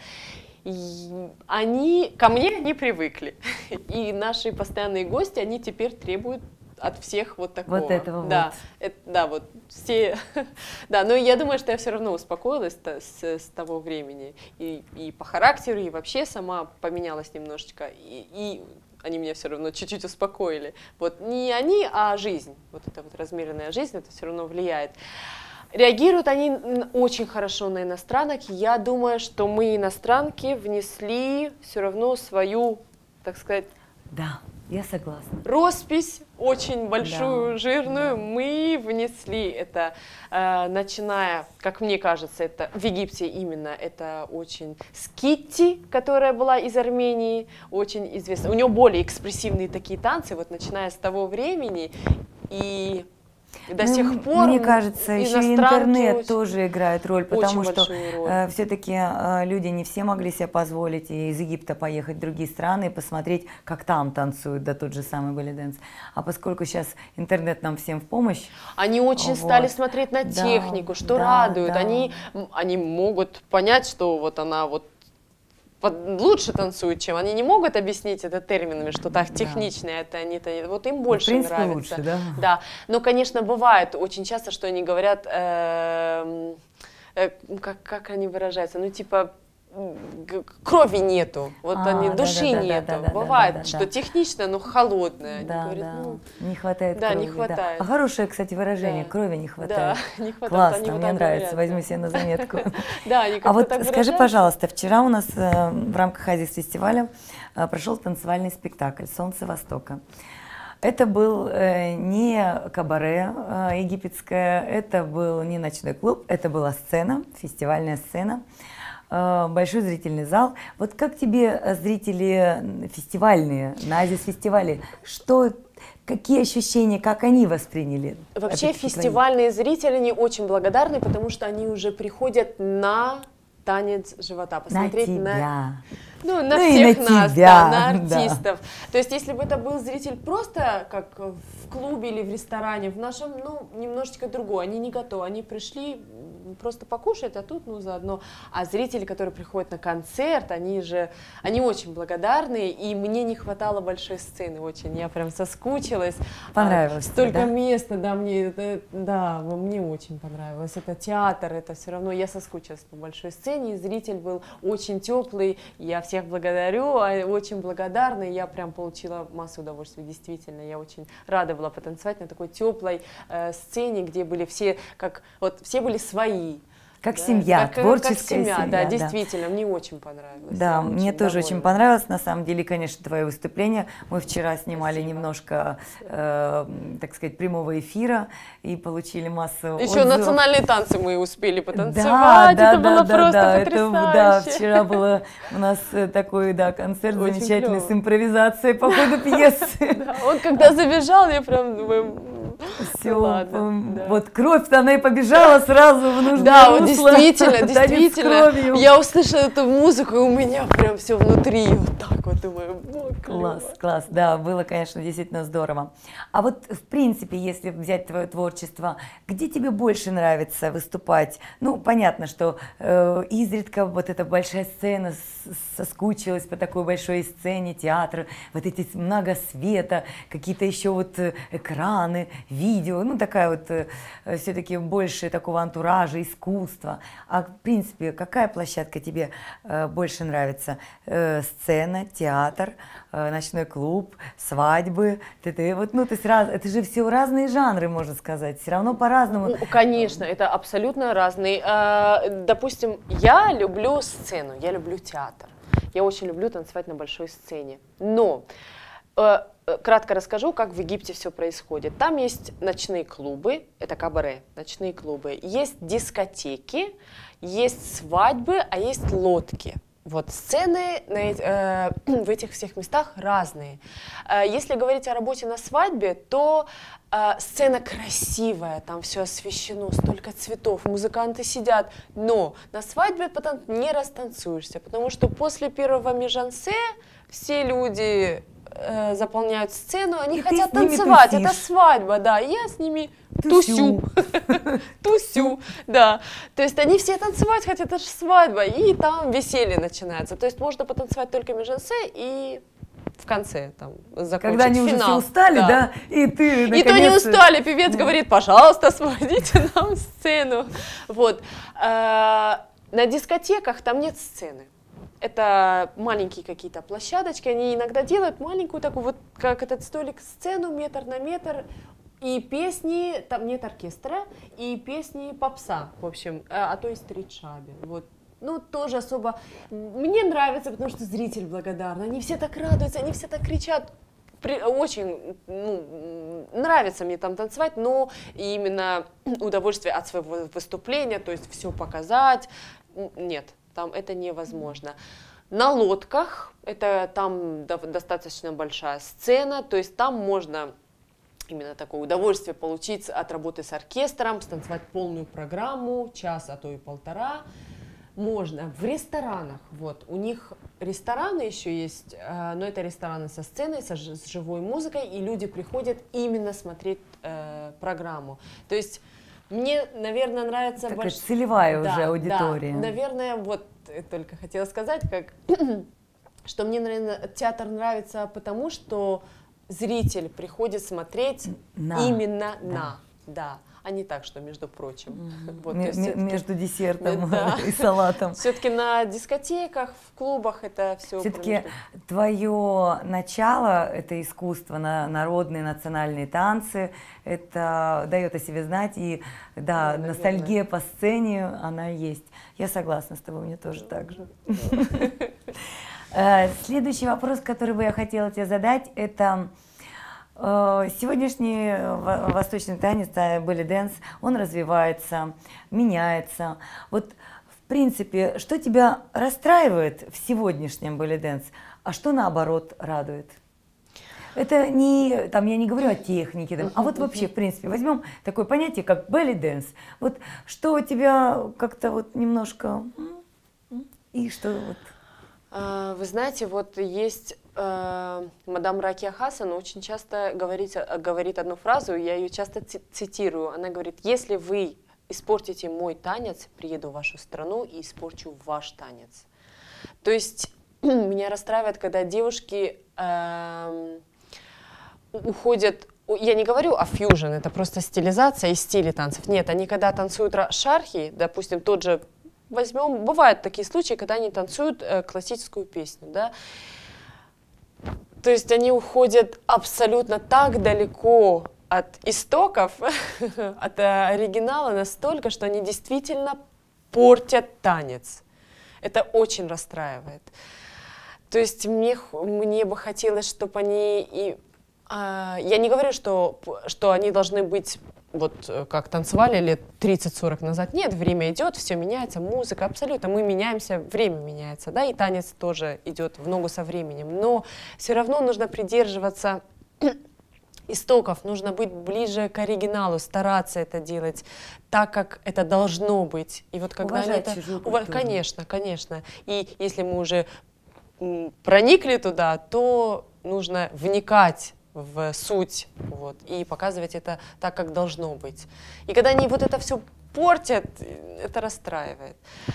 Speaker 1: И они, ко мне они привыкли. И наши постоянные гости, они теперь требуют от всех вот такого.
Speaker 2: Вот этого
Speaker 1: да,
Speaker 2: вот.
Speaker 1: Это, да, вот все. Да, но я думаю, что я все равно успокоилась с, с того времени. И, и по характеру, и вообще сама поменялась немножечко. И, и они меня все равно чуть-чуть успокоили. Вот не они, а жизнь. Вот эта вот размеренная жизнь, это все равно влияет. Реагируют они очень хорошо на иностранок. Я думаю, что мы, иностранки, внесли все равно свою, так сказать...
Speaker 2: Да, я согласна.
Speaker 1: Роспись очень большую,
Speaker 2: да,
Speaker 1: жирную.
Speaker 2: да.
Speaker 1: Мы внесли это, э, начиная, как мне кажется, это в Египте именно, это очень Скитти, которая была из Армении, очень известна. У нее более экспрессивные такие танцы, вот начиная с того времени. И... И до
Speaker 2: ну,
Speaker 1: сих пор
Speaker 2: мне кажется, еще и интернет очень, тоже играет роль, потому что э, все-таки э, люди не все могли себе позволить из Египта поехать в другие страны и посмотреть, как там танцуют, да тот же самый belly dance. А поскольку сейчас интернет нам всем в помощь,
Speaker 1: они очень вот. стали смотреть на технику, да, что да, радует. Да. Они, они могут понять, что вот она вот лучше танцуют, чем они не могут объяснить это терминами, что так технично, да. это они, это, вот им больше
Speaker 2: ну, в принципе,
Speaker 1: нравится.
Speaker 2: Лучше, да?
Speaker 1: Да, но, конечно, бывает очень часто, что они говорят, э, э, как, как они выражаются, ну, типа, крови нету, вот а, они, души да, да, нету. Да, да, да, бывает, да, да, да, что да. технично, но холодное.
Speaker 2: Да,
Speaker 1: говорят,
Speaker 2: да.
Speaker 1: ну,
Speaker 2: не хватает
Speaker 1: да,
Speaker 2: крови.
Speaker 1: Не хватает.
Speaker 2: Да. А хорошее, кстати, выражение,
Speaker 1: да.
Speaker 2: крови не хватает.
Speaker 1: Да, не хватает.
Speaker 2: Классно, мне нравится, возьму себе на заметку.
Speaker 1: Да,
Speaker 2: а вот скажи, пожалуйста, вчера у нас в рамках Азис-фестиваля прошел танцевальный спектакль «Солнце Востока». Это был э, не кабаре э, египетское, это был не ночной клуб, это была сцена, фестивальная сцена. Большой зрительный зал. Вот как тебе зрители фестивальные, на Азис-фестивале, что, какие ощущения, как они восприняли?
Speaker 1: Вообще фестивальные зрители, они очень благодарны, потому что они уже приходят на танец живота, посмотреть на...
Speaker 2: на...
Speaker 1: на... Ну, на
Speaker 2: ну
Speaker 1: всех
Speaker 2: на
Speaker 1: нас,
Speaker 2: тебя,
Speaker 1: да, на артистов. Да. То есть, если бы это был зритель просто как в клубе или в ресторане, в нашем, ну, немножечко другое. Они не готовы, они пришли просто покушать, а тут, ну, заодно. А зрители, которые приходят на концерт, они же, они очень благодарны, и мне не хватало большой сцены очень. Я прям соскучилась.
Speaker 2: Понравилось.
Speaker 1: А, столько
Speaker 2: да?
Speaker 1: места, да, мне, это, да, мне очень понравилось. Это театр, это все равно, я соскучилась по большой сцене, и зритель был очень теплый, я всех благодарю, очень благодарна, я прям получила массу удовольствия, действительно, я очень рада была потанцевать на такой теплой э, сцене, где были все, как, вот, все были свои.
Speaker 2: Как
Speaker 1: да?
Speaker 2: семья,
Speaker 1: как,
Speaker 2: творческая
Speaker 1: как семья,
Speaker 2: семья.
Speaker 1: Да,
Speaker 2: да,
Speaker 1: действительно, мне очень понравилось.
Speaker 2: Да, мне
Speaker 1: очень
Speaker 2: тоже
Speaker 1: довольна.
Speaker 2: очень понравилось, на самом деле, конечно, твое выступление. Мы вчера снимали Спасибо. немножко, э, так сказать, прямого эфира и получили массу
Speaker 1: Еще
Speaker 2: отзывов.
Speaker 1: национальные танцы мы успели потанцевать,
Speaker 2: да, да,
Speaker 1: это
Speaker 2: да,
Speaker 1: было
Speaker 2: да,
Speaker 1: просто
Speaker 2: да,
Speaker 1: потрясающе.
Speaker 2: Это, да, вчера был у нас такой, да, концерт очень замечательный клево. С импровизацией по ходу пьесы.
Speaker 1: Да, он когда забежал, я прям думаю...
Speaker 2: Все,
Speaker 1: ладно, да.
Speaker 2: вот кровь-то она и побежала сразу в нужное
Speaker 1: Да,
Speaker 2: русло.
Speaker 1: вот действительно, действительно. Я услышала эту музыку, и у меня прям все внутри вот так вот думаю, вот,
Speaker 2: класс, класс, да, было, конечно, действительно здорово. А вот, в принципе, если взять твое творчество, где тебе больше нравится выступать? Ну, понятно, что э, изредка вот эта большая сцена, соскучилась по такой большой сцене, театр, вот эти много света, какие-то еще вот экраны, видео, ну, такая вот э, все-таки больше такого антуража, искусства. А, в принципе, какая площадка тебе э, больше нравится? Э, сцена, театр, э, ночной клуб, свадьбы? Ты, ты, вот, ну, то есть, раз, это же все разные жанры, можно сказать, все равно по-разному.
Speaker 1: Ну, конечно, это абсолютно разные. А, допустим, я люблю сцену, я люблю театр. Я очень люблю танцевать на большой сцене. Но э, кратко расскажу, как в Египте все происходит. Там есть ночные клубы, это кабаре, ночные клубы. Есть дискотеки, есть свадьбы, а есть лодки. Вот сцены на, э, в этих всех местах разные. Э, если говорить о работе на свадьбе, то э, сцена красивая, там все освещено, столько цветов, музыканты сидят, но на свадьбе потом не растанцуешься, потому что после первого мижансе все люди э, заполняют сцену, они и хотят танцевать, тусишь. Это свадьба, да, и я с ними тусю, тусю, да. То есть они все танцевать хотят, это же свадьба, и там веселье начинается. То есть можно потанцевать только мижансе и в конце там закончить
Speaker 2: когда они
Speaker 1: финал.
Speaker 2: Уже все устали, да, да? И ты
Speaker 1: и то не устали, певец говорит, пожалуйста, освободите нам сцену. Вот. На дискотеках там нет сцены. Это маленькие какие-то площадочки, они иногда делают маленькую такую, вот как этот столик, сцену метр на метр, и песни, там нет оркестра, и песни попса, в общем, а, а то и стрит-шаби, вот. Ну, тоже особо мне нравится, потому что зритель благодарен, они все так радуются, они все так кричат, При, очень, ну, нравится мне там танцевать, но именно удовольствие от своего выступления, то есть все показать, нет. Там это невозможно. На лодках, это там достаточно большая сцена, то есть там можно именно такое удовольствие получить от работы с оркестром, станцевать полную программу, час, а то и полтора. Можно в ресторанах, вот, у них рестораны еще есть, но это рестораны со сценой, со, с живой музыкой, и люди приходят именно смотреть э, программу. То есть мне, наверное, нравится...
Speaker 2: Такая
Speaker 1: больш...
Speaker 2: целевая
Speaker 1: да,
Speaker 2: уже аудитория.
Speaker 1: Да, наверное, вот только хотела сказать, как, что мне, наверное, театр нравится потому, что зритель приходит смотреть на. именно да. на, да, а не так, что между прочим. Mm-hmm. Вот,
Speaker 2: М- между десертом да. и салатом.
Speaker 1: Все-таки на дискотеках, в клубах это все.
Speaker 2: Все-таки твое начало, это искусство, на, народные национальные танцы, это дает о себе знать, и да, да ностальгия по сцене, она есть. Я согласна с тобой, мне тоже так же. Следующий вопрос, который бы я хотела тебе задать, это сегодняшний восточный танец, белли дэнс, он развивается, меняется. Вот в принципе, что тебя расстраивает в сегодняшнем белли дэнс, а что наоборот радует? Это не, там, я не говорю о технике, там, а вот вообще, в принципе, возьмем такое понятие, как белли дэнс. Вот что у тебя как-то вот немножко, и что вот...
Speaker 1: Вы знаете, вот есть э, мадам Ракия Хасан, очень часто говорит, говорит одну фразу, я ее часто цитирую. Она говорит, если вы испортите мой танец, приеду в вашу страну и испорчу ваш танец. То есть меня расстраивает, когда девушки э, уходят... Я не говорю о фьюжн, это просто стилизация и стили танцев. Нет, они когда танцуют шархи, допустим, тот же... Возьмем, бывают такие случаи, когда они танцуют э, классическую песню, да, то есть они уходят абсолютно так далеко от истоков, от э, оригинала настолько, что они действительно портят танец. Это очень расстраивает. То есть мне, мне бы хотелось, чтобы они и... Э, я не говорю, что, что они должны быть... Вот как танцевали лет тридцать-сорок назад. Нет, время идет, все меняется, музыка, абсолютно. Мы меняемся, время меняется, да, и танец тоже идет в ногу со временем. Но все равно нужно придерживаться истоков, нужно быть ближе к оригиналу, стараться это делать так, как это должно быть. И вот когда
Speaker 2: уважать
Speaker 1: это...
Speaker 2: чужую
Speaker 1: Ув...
Speaker 2: культуру.
Speaker 1: Конечно, конечно. И если мы уже м, проникли туда, то нужно вникать в суть, вот, и показывать это так, как должно быть. И когда они вот это все портят, это расстраивает.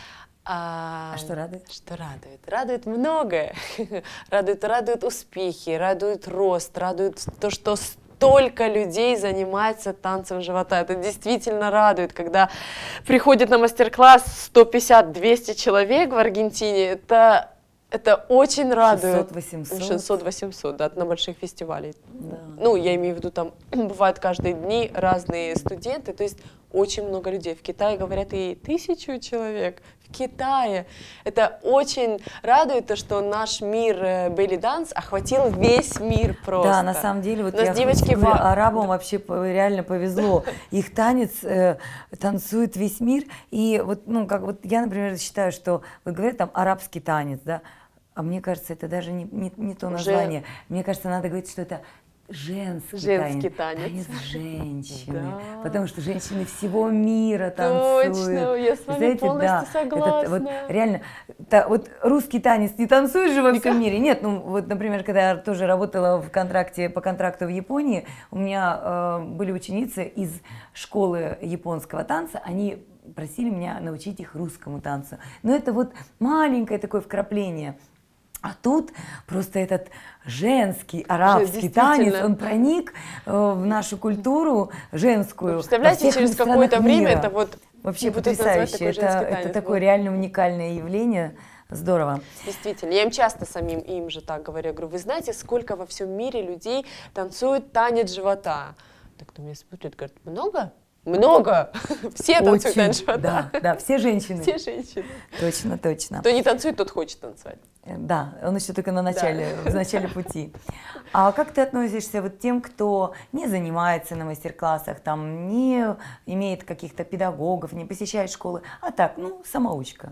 Speaker 1: А,
Speaker 2: А что радует?
Speaker 1: Что радует? Радует многое. радует, радует успехи, радует рост, радует то, что столько людей занимается танцем живота. Это действительно радует, когда приходит на мастер-класс сто пятьдесят — двести человек в Аргентине. Это, это очень радует.
Speaker 2: шестьсот — восемьсот.
Speaker 1: восемьсот, да, на больших фестивалях.
Speaker 2: Да.
Speaker 1: Ну, я имею в виду, там бывают каждые дни разные студенты, то есть очень много людей. В Китае, говорят, и тысячу человек. В Китае. Это очень радует, то, что наш мир belly dance охватил весь мир просто.
Speaker 2: Да, на самом деле, вот
Speaker 1: У нас
Speaker 2: я
Speaker 1: девочки
Speaker 2: говорю,
Speaker 1: в-
Speaker 2: арабам вообще по- реально повезло. Их танец э, танцует весь мир. И вот, ну, как вот я, например, считаю, что вот говорят там арабский танец, да, а мне кажется, это даже не, не, не то
Speaker 1: Уже-
Speaker 2: название. Мне кажется, надо говорить, что это женский,
Speaker 1: Женский
Speaker 2: танец.
Speaker 1: танец.
Speaker 2: Танец женщины.
Speaker 1: Да.
Speaker 2: Потому что женщины всего мира танцуют.
Speaker 1: Точно, я с вами
Speaker 2: Знаете,
Speaker 1: полностью
Speaker 2: да,
Speaker 1: согласна.
Speaker 2: это вот реально, та- вот русский танец не танцуешь же во
Speaker 1: Никак.
Speaker 2: всем мире. Нет, ну вот, например, когда я тоже работала в контракте, по контракту в Японии, у меня э, были ученицы из школы японского танца, они просили меня научить их русскому танцу. Но это вот маленькое такое вкрапление. А тут просто этот женский арабский
Speaker 1: действительно.
Speaker 2: танец, он проник э, в нашу культуру женскую.
Speaker 1: Вы представляете,
Speaker 2: во всех
Speaker 1: через
Speaker 2: странах
Speaker 1: какое-то время
Speaker 2: мира.
Speaker 1: это вот...
Speaker 2: Вообще
Speaker 1: вот это назвать
Speaker 2: потрясающе.
Speaker 1: такой
Speaker 2: Это,
Speaker 1: женский
Speaker 2: это
Speaker 1: танец.
Speaker 2: такое
Speaker 1: Вот.
Speaker 2: реально уникальное явление. Здорово.
Speaker 1: Действительно, я им часто самим им же так говорю. Я говорю, вы знаете, сколько во всем мире людей танцуют танец живота? Так на меня смотрят, говорят, много? Много! Все танцуют
Speaker 2: Очень,
Speaker 1: танец живота.
Speaker 2: да, да, все женщины.
Speaker 1: Все женщины.
Speaker 2: Точно, точно.
Speaker 1: Кто не танцует, тот хочет танцевать.
Speaker 2: Э, Да, он еще только на начале,
Speaker 1: Да.
Speaker 2: в начале пути. А как ты относишься вот к тем, кто не занимается на мастер-классах, там, не имеет каких-то педагогов, не посещает школы, а так, ну, самоучка?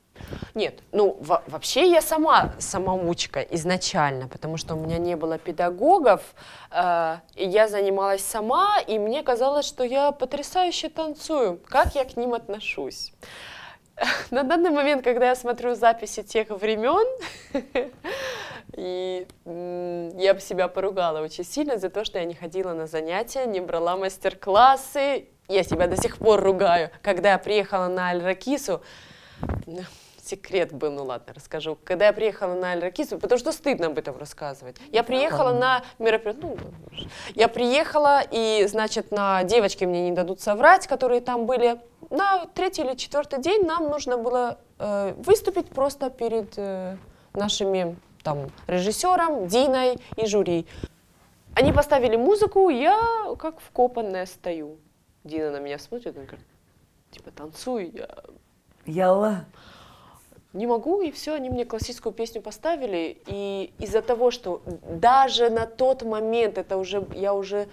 Speaker 1: Нет, ну во- вообще я сама самоучка изначально, потому что у меня не было педагогов, э, и я занималась сама, и мне казалось, что я потрясающе танцую. Как я к ним отношусь? На данный момент, когда я смотрю записи тех времен, и м, я бы себя поругала очень сильно за то, что я не ходила на занятия, не брала мастер-классы. Я себя до сих пор ругаю. Когда я приехала на Аль-Ракису, ну, секрет был, ну ладно, расскажу. Когда я приехала на Аль-Ракису, потому что стыдно об этом рассказывать. Я приехала
Speaker 2: ладно.
Speaker 1: на мероприятие, ну, я приехала, и, значит, на девочки мне не дадут соврать, которые там были. На третий или четвертый день нам нужно было э, выступить просто перед э, нашими там режиссером, Диной и жюри. Они поставили музыку, я как вкопанная стою. Дина на меня смотрит, она говорит, типа, танцуй. Я
Speaker 2: Ялла.
Speaker 1: не могу, и все, они мне классическую песню поставили, и из-за того, что даже на тот момент, это уже, я уже,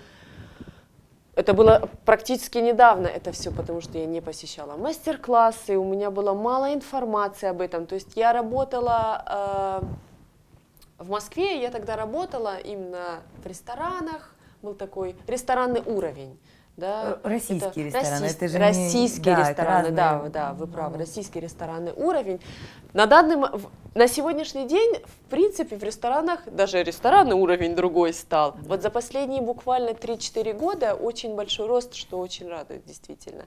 Speaker 1: это было практически недавно, это все потому, что я не посещала мастер-классы, у меня было мало информации об этом, то есть я работала э, в Москве, я тогда работала именно в ресторанах, был такой ресторанный уровень. Да,
Speaker 2: Российские
Speaker 1: это
Speaker 2: рестораны,
Speaker 1: расис-
Speaker 2: это же не-
Speaker 1: российские
Speaker 2: да, это
Speaker 1: рестораны, да,
Speaker 2: разные.
Speaker 1: да, вы правы, российский ресторанный уровень. На данный мо- в- на сегодняшний день, в принципе, в ресторанах даже ресторанный уровень другой стал. Вот за последние буквально три-четыре года очень большой рост, что очень радует, действительно.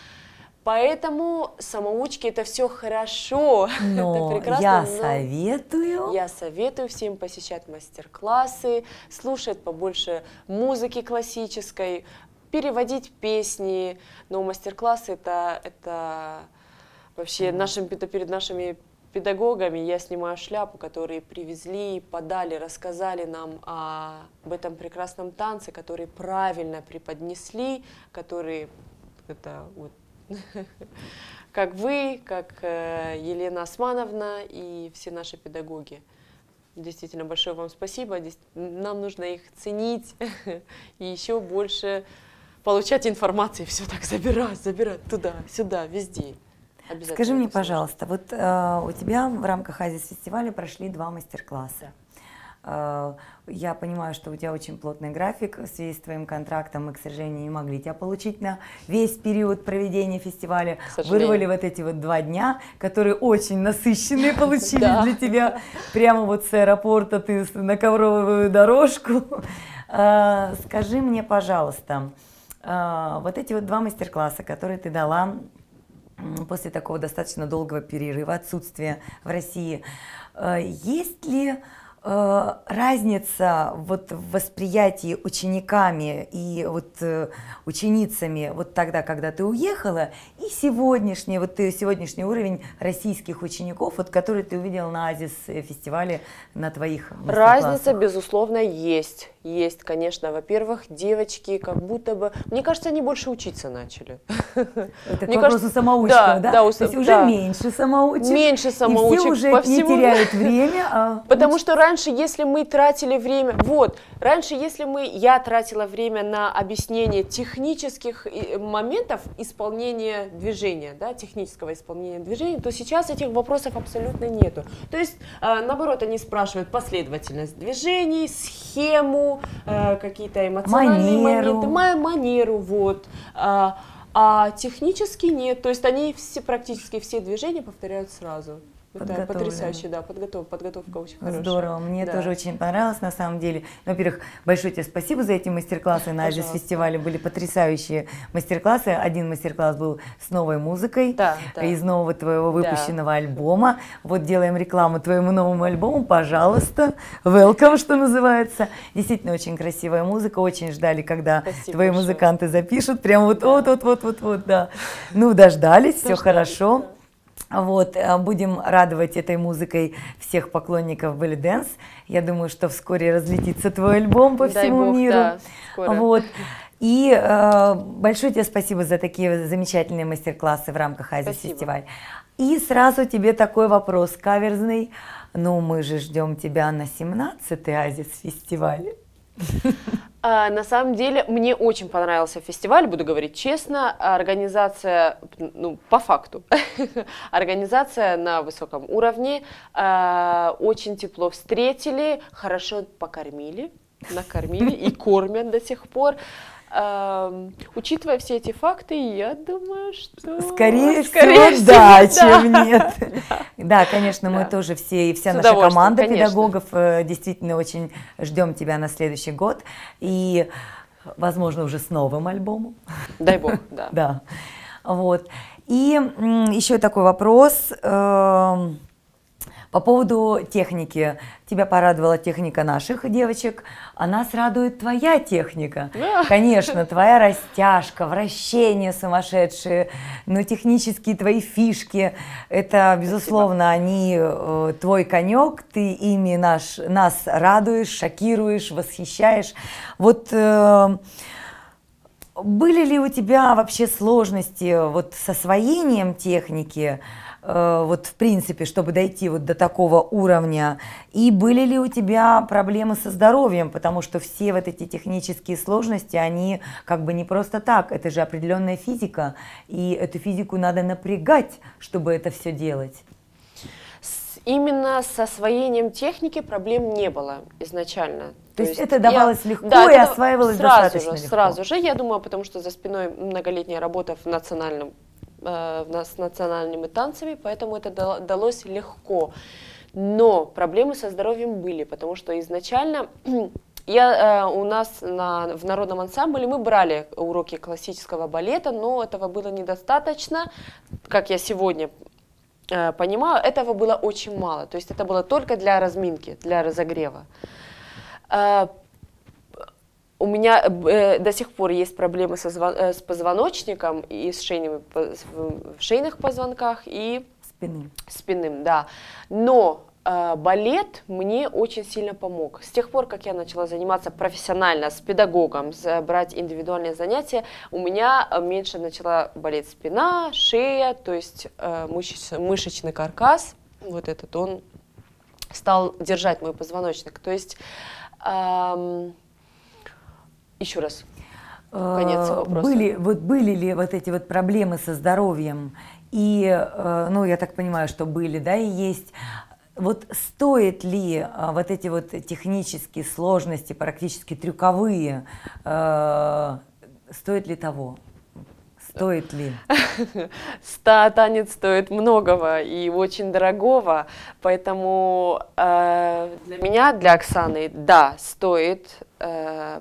Speaker 1: Поэтому самоучки это все хорошо,
Speaker 2: Но
Speaker 1: это прекрасно.
Speaker 2: я
Speaker 1: но
Speaker 2: советую.
Speaker 1: Я советую всем посещать мастер-классы, слушать побольше музыки классической, переводить песни. Но мастер-классы это, это вообще нашим, это перед нашими педагогами я снимаю шляпу, которые привезли, подали, рассказали нам о, об этом прекрасном танце, который правильно преподнесли, который это вот как вы, как э, Елена Османовна и все наши педагоги. Действительно, большое вам спасибо. Дес- Нам нужно их ценить и еще больше получать информацию, все так забирать, забирать туда, сюда, везде. Обязательно
Speaker 2: Скажи мне,
Speaker 1: это всё
Speaker 2: пожалуйста, вот э, у тебя в рамках Азис фестиваля прошли два мастер-класса. Я понимаю, что у тебя очень плотный график в связи с твоим контрактом. Мы, к сожалению, не могли тебя получить на весь период проведения фестиваля. Вырвали вот эти вот два дня, которые очень насыщенные получились для тебя. Прямо вот с аэропорта ты на ковровую дорожку. Скажи мне, пожалуйста, вот эти вот два мастер-класса, которые ты дала после такого достаточно долгого перерыва, отсутствия в России, есть ли разница вот в восприятии учениками и вот ученицами вот тогда, когда ты уехала, и сегодняшний, вот сегодняшний уровень российских учеников, вот который ты увидела на Азис-фестивале на твоих мастер-классах?
Speaker 1: Разница, безусловно, есть. Есть, конечно. Во-первых, девочки как будто бы... Мне кажется, они больше учиться начали.
Speaker 2: Это к вопросу самоучков, да? да? да? То есть уже да. меньше самоучек.
Speaker 1: Меньше самоучек.
Speaker 2: И все уже
Speaker 1: по
Speaker 2: не
Speaker 1: всему...
Speaker 2: теряют время. А
Speaker 1: Потому что раньше, если мы тратили время... Вот, раньше, если мы... Я тратила время на объяснение технических моментов исполнения движения, да, технического исполнения движения, то сейчас этих вопросов абсолютно нету. То есть, наоборот, они спрашивают последовательность движений, схему, какие-то эмоциональные
Speaker 2: манеру.
Speaker 1: моменты, мою манеру, вот. А, а технически нет, то есть они все, практически все движения повторяют сразу. Это потрясающе, да, подготов, подготовка очень хорошая.
Speaker 2: Здорово, мне
Speaker 1: да.
Speaker 2: тоже очень понравилось на самом деле. Во-первых, большое тебе спасибо за эти мастер-классы на Азис-фестивале, были потрясающие мастер-классы. Один мастер-класс был с новой музыкой,
Speaker 1: да, да.
Speaker 2: из нового твоего выпущенного
Speaker 1: да.
Speaker 2: альбома. Вот делаем рекламу твоему новому альбому, пожалуйста, welcome, что называется. Действительно очень красивая музыка, очень ждали, когда
Speaker 1: спасибо
Speaker 2: твои
Speaker 1: большое.
Speaker 2: Музыканты запишут, прям вот вот-вот-вот-вот-вот, да. Ну, дождались, все хорошо. Да. Вот, будем радовать этой музыкой всех поклонников Belly Dance. Я думаю, что вскоре разлетится твой альбом по
Speaker 1: Дай
Speaker 2: всему
Speaker 1: Бог,
Speaker 2: миру.
Speaker 1: Да,
Speaker 2: вот. И э, большое тебе спасибо за такие замечательные мастер-классы в рамках Азис-фестиваля. И сразу тебе такой вопрос каверзный. Ну, мы же ждем тебя на семнадцатый Азис-фестиваль.
Speaker 1: А, на самом деле, мне очень понравился фестиваль, буду говорить честно. Организация, ну, по факту, организация на высоком уровне. А, очень тепло встретили, хорошо покормили, накормили и кормят до сих пор. Uh, учитывая все эти факты, я думаю, что...
Speaker 2: Скорее, Скорее всего, да, чем да. нет. Да, конечно, мы
Speaker 1: да.
Speaker 2: тоже все, и вся наша команда конечно. педагогов действительно очень ждем тебя на следующий год. И, возможно, уже с новым альбомом.
Speaker 1: Дай бог, да.
Speaker 2: да. Вот. И еще такой вопрос. По поводу техники. Тебя порадовала техника наших девочек, а нас радует твоя техника. Конечно, твоя растяжка, вращения сумасшедшие, но технические твои фишки, это, безусловно, Спасибо. они э, твой конек, ты ими наш, нас радуешь, шокируешь, восхищаешь. Вот... Э, были ли у тебя вообще сложности вот с освоением техники, вот в принципе, чтобы дойти вот до такого уровня, и были ли у тебя проблемы со здоровьем, потому что все вот эти технические сложности, они как бы не просто так, это же определенная физика, и эту физику надо напрягать, чтобы это все делать.
Speaker 1: Именно с освоением техники проблем не было изначально.
Speaker 2: То, То есть это давалось я, легко да, и осваивалось
Speaker 1: сразу
Speaker 2: достаточно
Speaker 1: же,
Speaker 2: легко?
Speaker 1: Сразу же, я думаю, потому что за спиной многолетняя работа в национальном с национальными танцами, поэтому это далось легко. Но проблемы со здоровьем были, потому что изначально я, у нас на, в народном ансамбле мы брали уроки классического балета, но этого было недостаточно, как я сегодня понимаю, этого было очень мало. То есть это было только для разминки, для разогрева. У меня э, до сих пор есть проблемы со звон, э, с позвоночником и с шейными, в шейных позвонках и
Speaker 2: спинным.
Speaker 1: спинным, да. Но э, балет мне очень сильно помог. С тех пор, как я начала заниматься профессионально с педагогом, с, брать индивидуальные занятия, у меня меньше начала болеть спина, шея, то есть э, мышеч, мышечный каркас, вот этот, он стал держать мой позвоночник. То есть... Э, Еще раз, конец вопроса.
Speaker 2: Были, вот, были ли вот эти вот проблемы со здоровьем? И, ну, я так понимаю, что были, да, и есть. Вот стоит ли а, вот эти вот технические сложности, практически трюковые, э, стоит ли того? Стоит ли?
Speaker 1: Ста танец стоит многого и очень дорогого, поэтому э, для меня, для Оксаны, да, стоит. Э,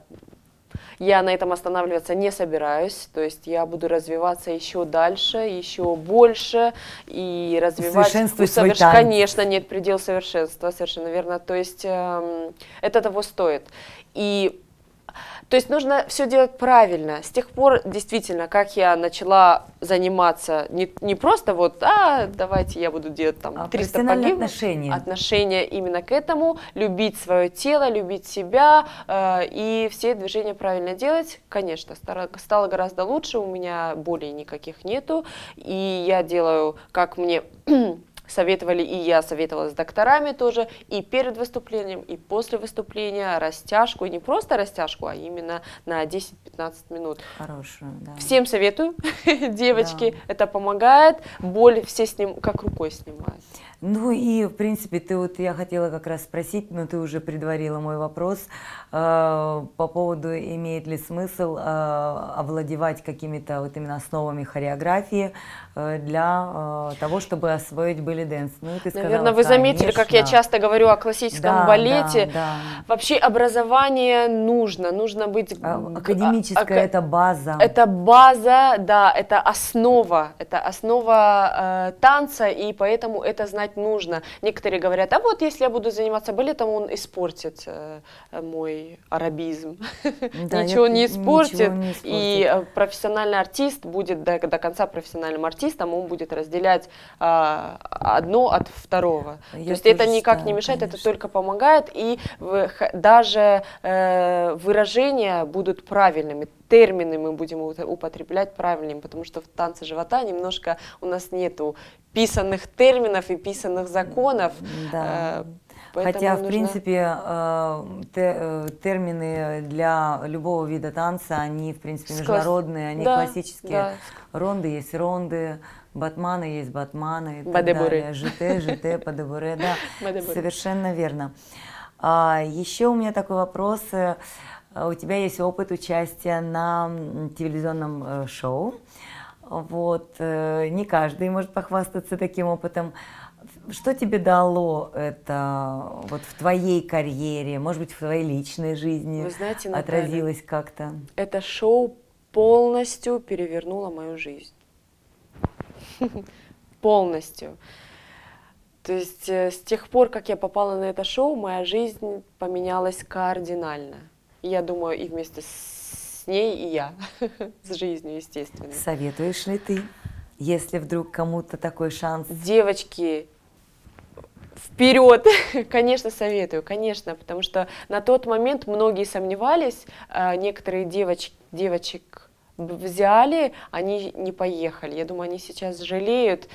Speaker 1: Я на этом останавливаться не собираюсь, то есть я буду развиваться еще дальше, еще больше и развивать.
Speaker 2: Усовершенствовать свой танец.
Speaker 1: Конечно, нет предела совершенства, совершенно верно. То есть э, это того стоит. И то есть нужно все делать правильно. С тех пор, действительно, как я начала заниматься, не, не просто вот, а давайте я буду делать там
Speaker 2: а
Speaker 1: триста погибов.
Speaker 2: Отношения.
Speaker 1: Отношения именно к этому, любить свое тело, любить себя э, и все движения правильно делать. Конечно, стало, стало гораздо лучше, у меня болей никаких нету, и я делаю, как мне советовали, и я советовала с докторами тоже, и перед выступлением, и после выступления растяжку, и не просто растяжку, а именно на десять-пятнадцать минут.
Speaker 2: Хорошую, да.
Speaker 1: Всем советую, девочки,
Speaker 2: Да.
Speaker 1: это помогает, боль все сним, как рукой снимают.
Speaker 2: Ну и, в принципе, ты вот, я хотела как раз спросить, но ты уже предварила мой вопрос, э, по поводу, имеет ли смысл э, овладевать какими-то вот именно основами хореографии э, для э, того, чтобы освоить belly dance. Ну, ты сказала,
Speaker 1: наверное, вы заметили,
Speaker 2: конечно.
Speaker 1: как я часто говорю о классическом
Speaker 2: Да,
Speaker 1: балете.
Speaker 2: да, да.
Speaker 1: Вообще образование нужно, нужно быть...
Speaker 2: Академическая,
Speaker 1: а,
Speaker 2: это база.
Speaker 1: Это база, да, это основа, это основа э, танца, и поэтому это знать нужно. Некоторые говорят, а вот если я буду заниматься балетом, он испортит э, мой арабизм.
Speaker 2: Да,
Speaker 1: ничего,
Speaker 2: это
Speaker 1: не испортит,
Speaker 2: ничего не испортит.
Speaker 1: И э, профессиональный артист будет до, до конца профессиональным артистом, он будет разделять э, одно от второго.
Speaker 2: Я
Speaker 1: То есть это
Speaker 2: тоже
Speaker 1: никак
Speaker 2: считаю,
Speaker 1: не мешает,
Speaker 2: конечно.
Speaker 1: это только помогает, и в, даже э, выражения будут правильными, термины мы будем употреблять правильными, потому что в танце живота немножко у нас нету писанных терминов и писанных законов.
Speaker 2: Да.
Speaker 1: Э,
Speaker 2: Хотя, в
Speaker 1: нужно...
Speaker 2: принципе, э, те, термины для любого вида танца, они, в принципе, международные, они
Speaker 1: да,
Speaker 2: классические.
Speaker 1: Да.
Speaker 2: Ронды есть ронды, батманы есть батманы и так
Speaker 1: Бадебуре.
Speaker 2: далее. Жите, жите, падебуре, да,
Speaker 1: Бадебуре.
Speaker 2: совершенно верно. А, еще у меня такой вопрос. У тебя есть опыт участия на телевизионном э, шоу. Вот, э, не каждый может похвастаться таким опытом. Что тебе дало это вот в твоей карьере, может быть, в твоей личной жизни?
Speaker 1: Вы знаете, Наталья,
Speaker 2: отразилось как-то?
Speaker 1: Это шоу полностью перевернуло мою жизнь. Полностью. То есть э, с тех пор, как я попала на это шоу, моя жизнь поменялась кардинально. И я думаю, и вместе с ней, и я, с жизнью, естественно.
Speaker 2: Советуешь ли ты, если вдруг кому-то такой шанс?
Speaker 1: Девочки, вперед! Конечно, советую, конечно, потому что на тот момент многие сомневались, некоторые девочки, девочек взяли, они не поехали. Я думаю, они сейчас жалеют.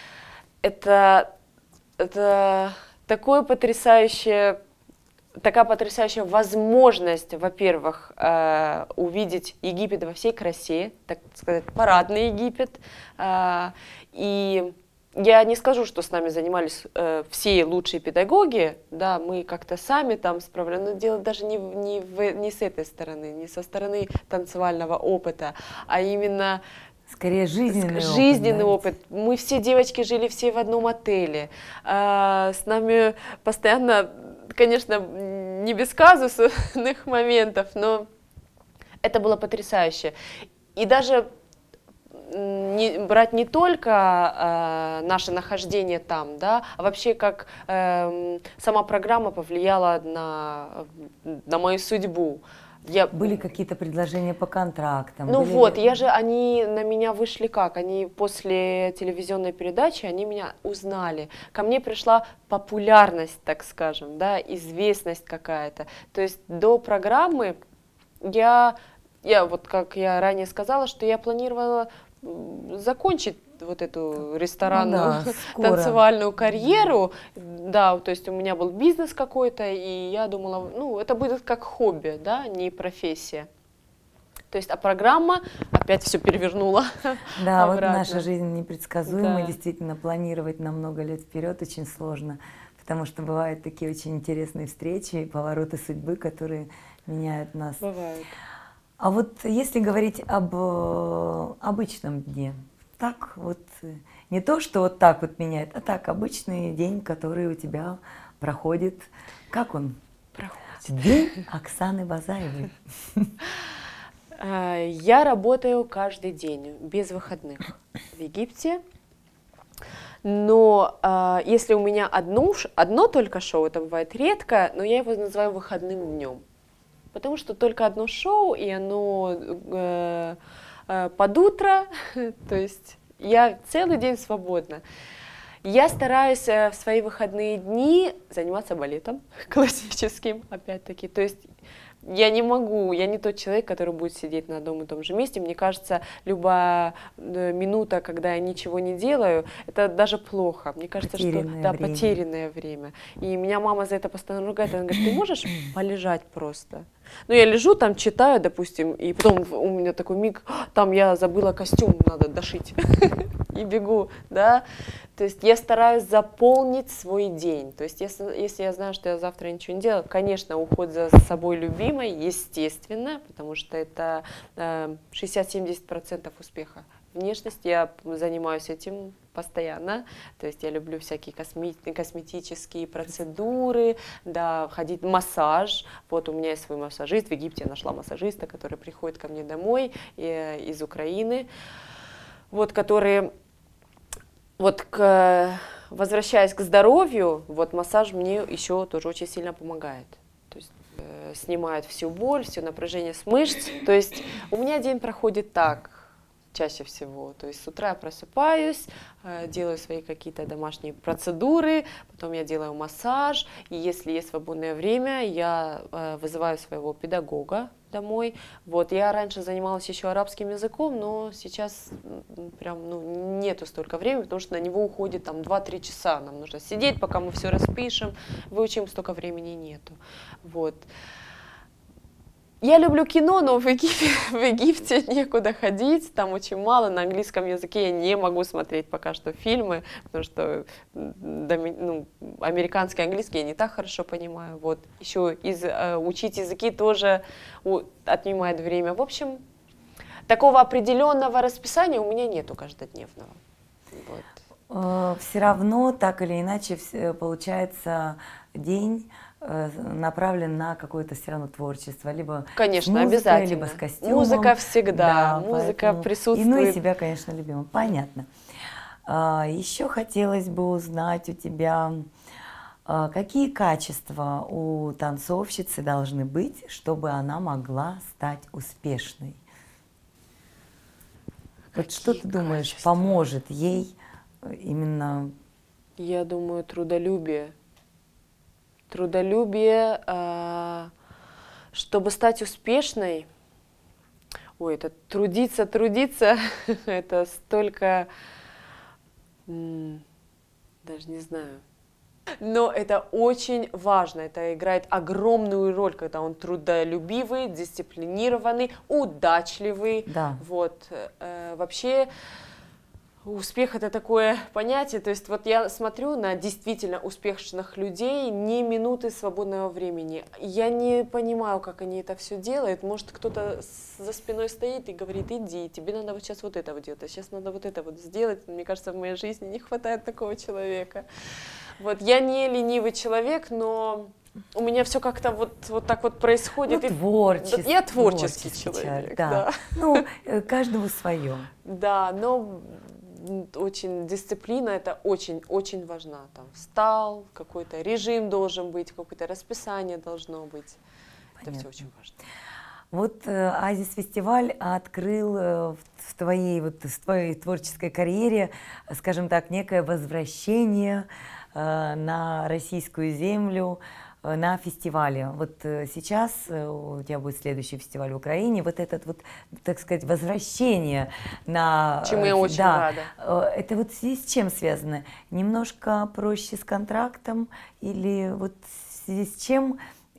Speaker 1: Это, это такое потрясающее... Такая потрясающая возможность, во-первых, э, увидеть Египет во всей красе, так сказать, парадный Египет. Э, и я не скажу, что с нами занимались э, все лучшие педагоги, да, мы как-то сами там справлялись, но дело даже не, не, в, не с этой стороны, не со стороны танцевального опыта, а именно...
Speaker 2: Скорее жизненный,
Speaker 1: жизненный
Speaker 2: опыт,
Speaker 1: опыт. Мы все девочки жили все в одном отеле. А, с нами постоянно, конечно, не без казусных моментов, но это было потрясающе. И даже не, брать не только а, наше нахождение там, да, а вообще как а, сама программа повлияла на, на мою судьбу. Я...
Speaker 2: Были какие-то предложения по контрактам?
Speaker 1: Ну
Speaker 2: были...
Speaker 1: вот, я же, они на меня вышли как? Они после телевизионной передачи, они меня узнали. Ко мне пришла популярность, так скажем, да, известность какая-то. То есть до программы я, я, вот как я ранее сказала, что я планировала закончить вот эту ресторанную,
Speaker 2: ну да,
Speaker 1: танцевальную карьеру, да, то есть у меня был бизнес какой-то, и я думала, ну, это будет как хобби, да, не профессия. То есть, а программа опять все перевернула.
Speaker 2: Да,
Speaker 1: обратно.
Speaker 2: Вот наша жизнь непредсказуема,
Speaker 1: Да.
Speaker 2: Действительно, планировать на много лет вперед очень сложно, потому что бывают такие очень интересные встречи, повороты судьбы, которые меняют нас.
Speaker 1: Бывает.
Speaker 2: А вот если говорить об э, обычном дне, так вот, э, не то, что вот так вот меняет, а так, обычный день, который у тебя проходит, как он?
Speaker 1: Проходит.
Speaker 2: День Оксаны Базаевой.
Speaker 1: Я работаю каждый день, без выходных в Египте. Но э, если у меня одно, одно только шоу, это бывает редко, но я его называю выходным днем. Потому что только одно шоу, и оно э, э, под утро, то есть я целый день свободна. Я стараюсь э, в свои выходные дни заниматься балетом классическим, опять-таки. То есть я не могу, я не тот человек, который будет сидеть на одном и том же месте. Мне кажется, любая минута, когда я ничего не делаю, это даже плохо. Мне кажется,
Speaker 2: потерянное
Speaker 1: что да,
Speaker 2: время.
Speaker 1: потерянное время. И меня мама за это постоянно ругает. Она говорит, ты можешь полежать просто? Ну, я лежу там, читаю, допустим, и потом у меня такой миг, там я забыла костюм, надо дошить. И бегу, да. То есть я стараюсь заполнить свой день. То есть если, если я знаю, что я завтра ничего не делаю, конечно, уход за собой любимой, естественно, потому что это э, шестьдесят-семьдесят процентов успеха. Внешность, я занимаюсь этим постоянно, то есть я люблю всякие косми косметические процедуры, да, ходить, массаж, вот у меня есть свой массажист, в Египте я нашла массажиста, который приходит ко мне домой э, из Украины, вот, который, вот, к, возвращаясь к здоровью, вот массаж мне еще тоже очень сильно помогает. То есть, э, снимает всю боль, все напряжение с мышц, то есть у меня день проходит так. Чаще всего. То есть с утра я просыпаюсь, делаю свои какие-то домашние процедуры, потом я делаю массаж, и если есть свободное время, я вызываю своего педагога домой. Вот. Я раньше занималась еще арабским языком, но сейчас прям ну, нету столько времени, потому что на него уходит там два-три часа. Нам нужно сидеть, пока мы все распишем, выучим, столько времени нету. Вот. Я люблю кино, но в Египте, в Египте некуда ходить, там очень мало, на английском языке я не могу смотреть пока что фильмы, потому что ну, американский английский я не так хорошо понимаю, вот, еще из, э, учить языки тоже у, отнимает время. В общем, такого определенного расписания у меня нету каждодневного. Вот.
Speaker 2: Все равно, так или иначе, получается день направлен на какое-то все равно творчество, либо
Speaker 1: конечно,
Speaker 2: с музыкой,
Speaker 1: обязательно.
Speaker 2: либо с костюмом.
Speaker 1: Музыка всегда,
Speaker 2: да,
Speaker 1: музыка
Speaker 2: поэтому...
Speaker 1: присутствует.
Speaker 2: И, ну и себя, конечно, любимым. Понятно. А, еще хотелось бы узнать у тебя, а, какие качества у танцовщицы должны быть, чтобы она могла стать успешной? Вот что ты думаешь,
Speaker 1: качества?
Speaker 2: Поможет ей именно...
Speaker 1: Я думаю, трудолюбие. Трудолюбие, чтобы стать успешной, ой, это трудиться, трудиться, это столько, даже не знаю. Но это очень важно, это играет огромную роль, когда он трудолюбивый, дисциплинированный, удачливый.
Speaker 2: Да.
Speaker 1: Вот, вообще... Успех — это такое понятие, то есть вот я смотрю на действительно успешных людей, ни минуты свободного времени. Я не понимаю, как они это все делают. Может, кто-то за спиной стоит и говорит, иди, тебе надо вот сейчас вот это вот делать, а сейчас надо вот это вот сделать. Мне кажется, в моей жизни не хватает такого человека. Вот, я не ленивый человек, но... У меня все как-то вот, вот так вот происходит.
Speaker 2: Ну, творческий,
Speaker 1: я творческий,
Speaker 2: творческий
Speaker 1: человек.
Speaker 2: человек, да.
Speaker 1: Да.
Speaker 2: Ну, каждому свое.
Speaker 1: Да, но очень дисциплина, это очень-очень важна. Там встал, какой-то режим должен быть, какое-то расписание должно быть. Понятно. Это все очень важно.
Speaker 2: Вот Азис-фестиваль открыл в твоей, вот, в твоей творческой карьере, скажем так, некое возвращение на российскую землю, на фестивале. Вот сейчас у тебя будет следующий фестиваль в Украине, вот этот вот, так сказать, возвращение на...
Speaker 1: Чему я очень
Speaker 2: да,
Speaker 1: рада.
Speaker 2: Это вот с чем связано? Немножко проще с контрактом или вот в связи с чем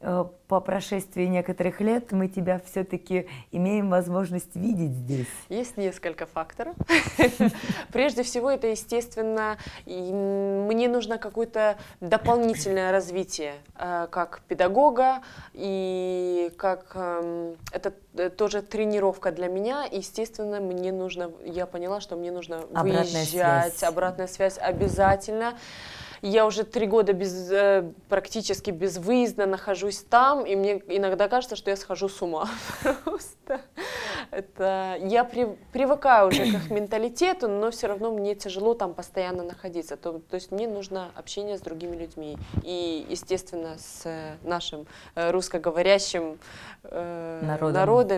Speaker 2: э, по прошествии некоторых лет мы тебя все-таки имеем возможность видеть здесь?
Speaker 1: Есть несколько факторов. Прежде всего, это, естественно, мне нужно какое-то дополнительное развитие как педагога, и как это тоже тренировка для меня. Естественно, мне нужно, я поняла, что мне нужно выезжать, обратная связь обязательно. Я уже три года без, практически безвыездно нахожусь там, и мне иногда кажется, что я схожу с ума. Просто это, я при, привыкаю уже к их менталитету, но все равно мне тяжело там постоянно находиться. То, то есть мне нужно общение с другими людьми. И, естественно, с нашим русскоговорящим э, народом. народом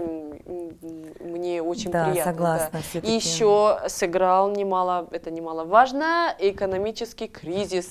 Speaker 1: мне очень
Speaker 2: да,
Speaker 1: приятно.
Speaker 2: Согласна,
Speaker 1: да. И еще сыграл немало, это немаловажно, экономический кризис.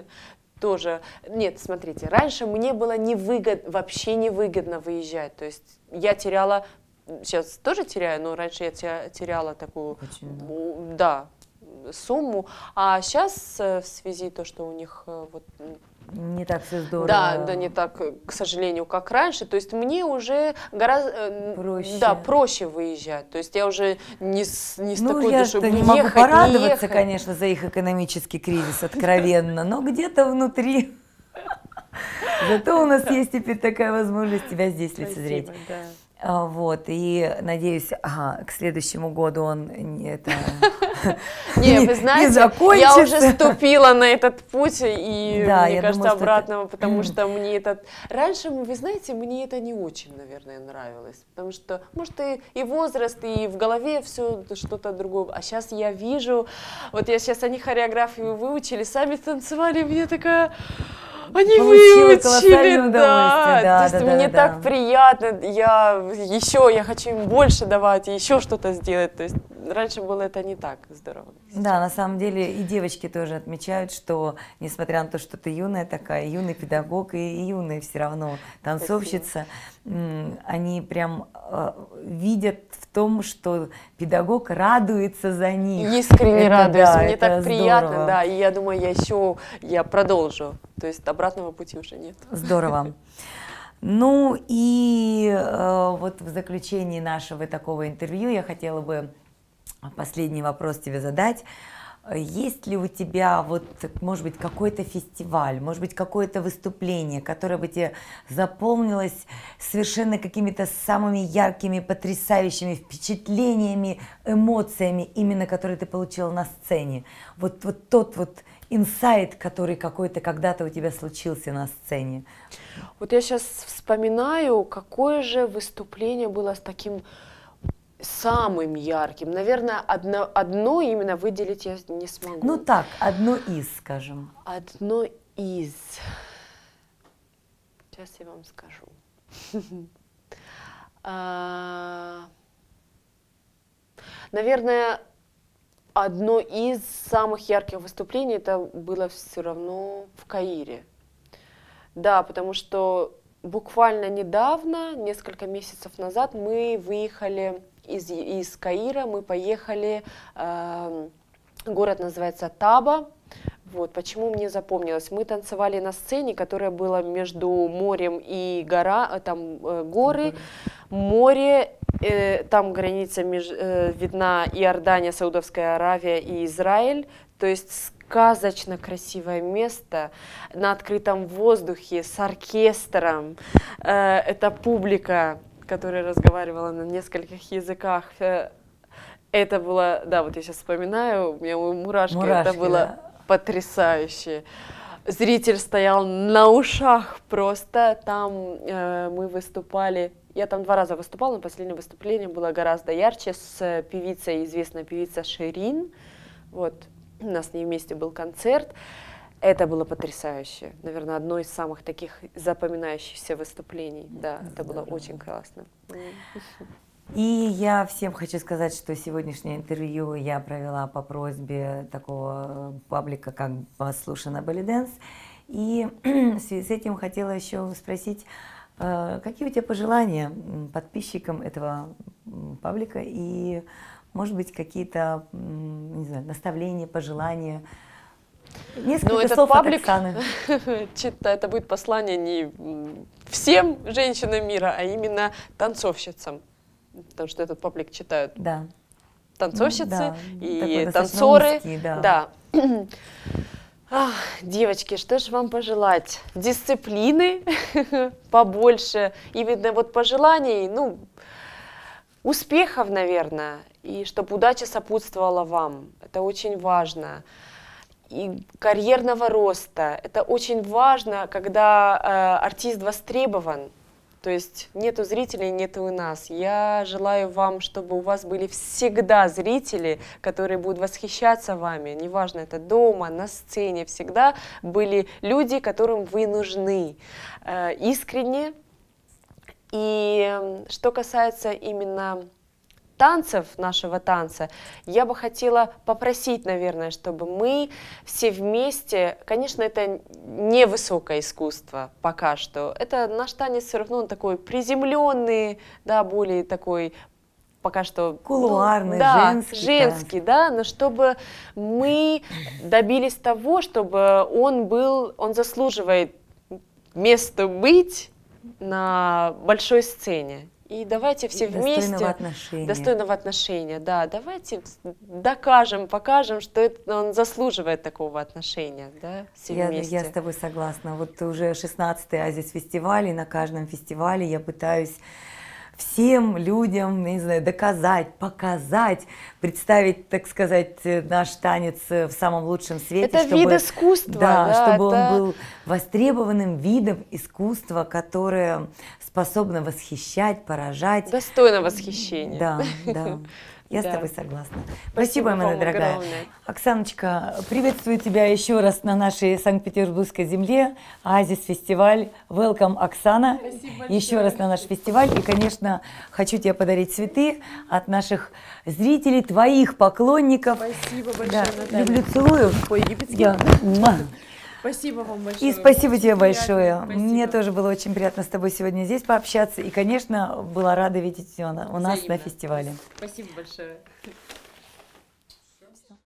Speaker 1: Тоже. Нет, смотрите, раньше мне было невыгодно, вообще невыгодно выезжать. То есть я теряла, сейчас тоже теряю, но раньше я теряла такую, очень, да, сумму. А сейчас в связи с то, что у них вот
Speaker 2: не так все здорово.
Speaker 1: Да, да, не так, к сожалению, как раньше. То есть мне уже гораздо
Speaker 2: проще,
Speaker 1: да, проще выезжать. То есть я уже не с, не с
Speaker 2: ну,
Speaker 1: такой
Speaker 2: я
Speaker 1: душой
Speaker 2: не могу
Speaker 1: ехать,
Speaker 2: порадоваться,
Speaker 1: не ехать.
Speaker 2: конечно, за их экономический кризис, откровенно, но где-то внутри. Зато у нас есть теперь такая возможность тебя здесь лицезреть. Вот, и надеюсь, ага, к следующему году он это
Speaker 1: не, вы знаете, я уже ступила на этот путь, и
Speaker 2: да,
Speaker 1: мне кажется,
Speaker 2: думаю,
Speaker 1: обратного,
Speaker 2: это...
Speaker 1: потому что мне этот... Раньше, вы знаете, мне это не очень, наверное, нравилось, потому что, может, и, и возраст, и в голове все что-то другое, а сейчас я вижу, вот я сейчас, они хореографию выучили, сами танцевали, мне такая... Они выучили, да,
Speaker 2: да,
Speaker 1: то есть
Speaker 2: да,
Speaker 1: мне
Speaker 2: да,
Speaker 1: так
Speaker 2: да.
Speaker 1: приятно, я еще, я хочу им больше давать, еще что-то сделать, то есть раньше было это не так здорово.
Speaker 2: Да, на самом деле и девочки тоже отмечают, что несмотря на то, что ты юная такая, юный педагог и юная все равно танцовщица, Спасибо. Они прям э, видят в том, что педагог радуется за них.
Speaker 1: Искренне
Speaker 2: это,
Speaker 1: радуюсь,
Speaker 2: да,
Speaker 1: мне так
Speaker 2: здорово.
Speaker 1: Приятно, да, и я думаю, я еще, я продолжу, то есть обратного пути уже нет.
Speaker 2: Здорово. Ну и э, вот в заключении нашего такого интервью я хотела бы последний вопрос тебе задать. Есть ли у тебя, вот, может быть, какой-то фестиваль, может быть, какое-то выступление, которое бы тебе запомнилось совершенно какими-то самыми яркими, потрясающими впечатлениями, эмоциями, именно которые ты получила на сцене? Вот, вот тот вот инсайт, который какой-то когда-то у тебя случился на сцене.
Speaker 1: Вот я сейчас вспоминаю, какое же выступление было с таким... самым ярким. Наверное, одно, одно именно выделить я не смогу.
Speaker 2: Ну так, одно из, скажем.
Speaker 1: Одно из. Сейчас я вам скажу. Наверное, одно из самых ярких выступлений это было все равно в Каире. Да, потому что буквально недавно, несколько месяцев назад, мы выехали из, из Каира, мы поехали, э, город называется Таба. Вот, почему мне запомнилось? Мы танцевали на сцене, которая была между морем и гора, там э, горы, море, э, там граница меж, э, видна Иордания, Саудовская Аравия и Израиль, то есть сказочно красивое место на открытом воздухе с оркестром, э, это публика, которая разговаривала на нескольких языках. Это было, да, вот я сейчас вспоминаю, у меня мурашки, мурашки это было да. потрясающе. Зритель стоял на ушах просто, там э, мы выступали, я там два раза выступала, но последнее выступление было гораздо ярче с певицей, известной певицей Ширин, вот, у нас с ней вместе был концерт. Это было потрясающе. Наверное, одно из самых таких запоминающихся выступлений. Да, это было очень классно.
Speaker 2: И я всем хочу сказать, что сегодняшнее интервью я провела по просьбе такого паблика, как «Послушано Belly Dance». И в связи с этим хотела еще спросить, какие у тебя пожелания подписчикам этого паблика и, может быть, какие-то, не знаю, наставления, пожелания. Несколько
Speaker 1: ну, этот
Speaker 2: слов
Speaker 1: паблик,
Speaker 2: от Оксаны.
Speaker 1: это будет послание не всем женщинам мира, а именно танцовщицам. Потому что этот паблик читают
Speaker 2: Да.
Speaker 1: танцовщицы
Speaker 2: Да,
Speaker 1: и
Speaker 2: такой
Speaker 1: танцоры.
Speaker 2: достаточно узкий, да.
Speaker 1: Да. Ах, девочки, что же вам пожелать? Дисциплины побольше, именно вот пожеланий, ну, успехов, наверное, и чтобы удача сопутствовала вам. Это очень важно. И карьерного роста. Это очень важно, когда э, артист востребован. То есть нету зрителей, нету у нас. Я желаю вам, чтобы у вас были всегда зрители, которые будут восхищаться вами. Неважно, это дома, на сцене. Всегда были люди, которым вы нужны. Э, искренне. И что касается именно танцев, нашего танца, я бы хотела попросить, наверное, чтобы мы все вместе, конечно, это не высокое искусство пока что, это наш танец все равно он такой приземленный, да, более такой пока что
Speaker 2: кулуарный,
Speaker 1: ну, да,
Speaker 2: женский,
Speaker 1: женский, да, но чтобы мы добились того, чтобы он был, он заслуживает места быть на большой сцене. И давайте все вместе...
Speaker 2: Достойного отношения.
Speaker 1: Достойного отношения, да. Давайте докажем, покажем, что это, он заслуживает такого отношения, да, все
Speaker 2: я,
Speaker 1: вместе.
Speaker 2: Я с тобой согласна. Вот уже шестнадцатый Азис фестиваль, и на каждом фестивале я пытаюсь всем людям, не знаю, доказать, показать, представить, так сказать, наш танец в самом лучшем свете.
Speaker 1: Это
Speaker 2: чтобы,
Speaker 1: вид искусства.
Speaker 2: Да,
Speaker 1: да
Speaker 2: чтобы
Speaker 1: это...
Speaker 2: он был востребованным видом искусства, которое способно восхищать, поражать.
Speaker 1: Достойно восхищения.
Speaker 2: Да, да. Я
Speaker 1: да.
Speaker 2: с тобой согласна.
Speaker 1: Спасибо,
Speaker 2: Спасибо, моя дорогая.
Speaker 1: огромное.
Speaker 2: Оксаночка, приветствую тебя еще раз на нашей Санкт-Петербургской земле. Азис фестиваль. Welcome, Оксана. Еще раз на наш фестиваль. И, конечно, хочу тебе подарить цветы от наших зрителей, твоих поклонников.
Speaker 3: Спасибо большое,
Speaker 2: Да.
Speaker 3: Наталья.
Speaker 2: Люблю, целую.
Speaker 3: По-египетски.
Speaker 2: Я.
Speaker 3: Спасибо вам большое.
Speaker 2: И спасибо
Speaker 3: Очень
Speaker 2: тебе
Speaker 3: приятно.
Speaker 2: большое.
Speaker 3: Спасибо.
Speaker 2: Мне тоже было очень приятно с тобой сегодня здесь пообщаться. И, конечно, была рада видеть тебя у нас на
Speaker 3: Взаимно.
Speaker 2: фестивале.
Speaker 3: Спасибо большое.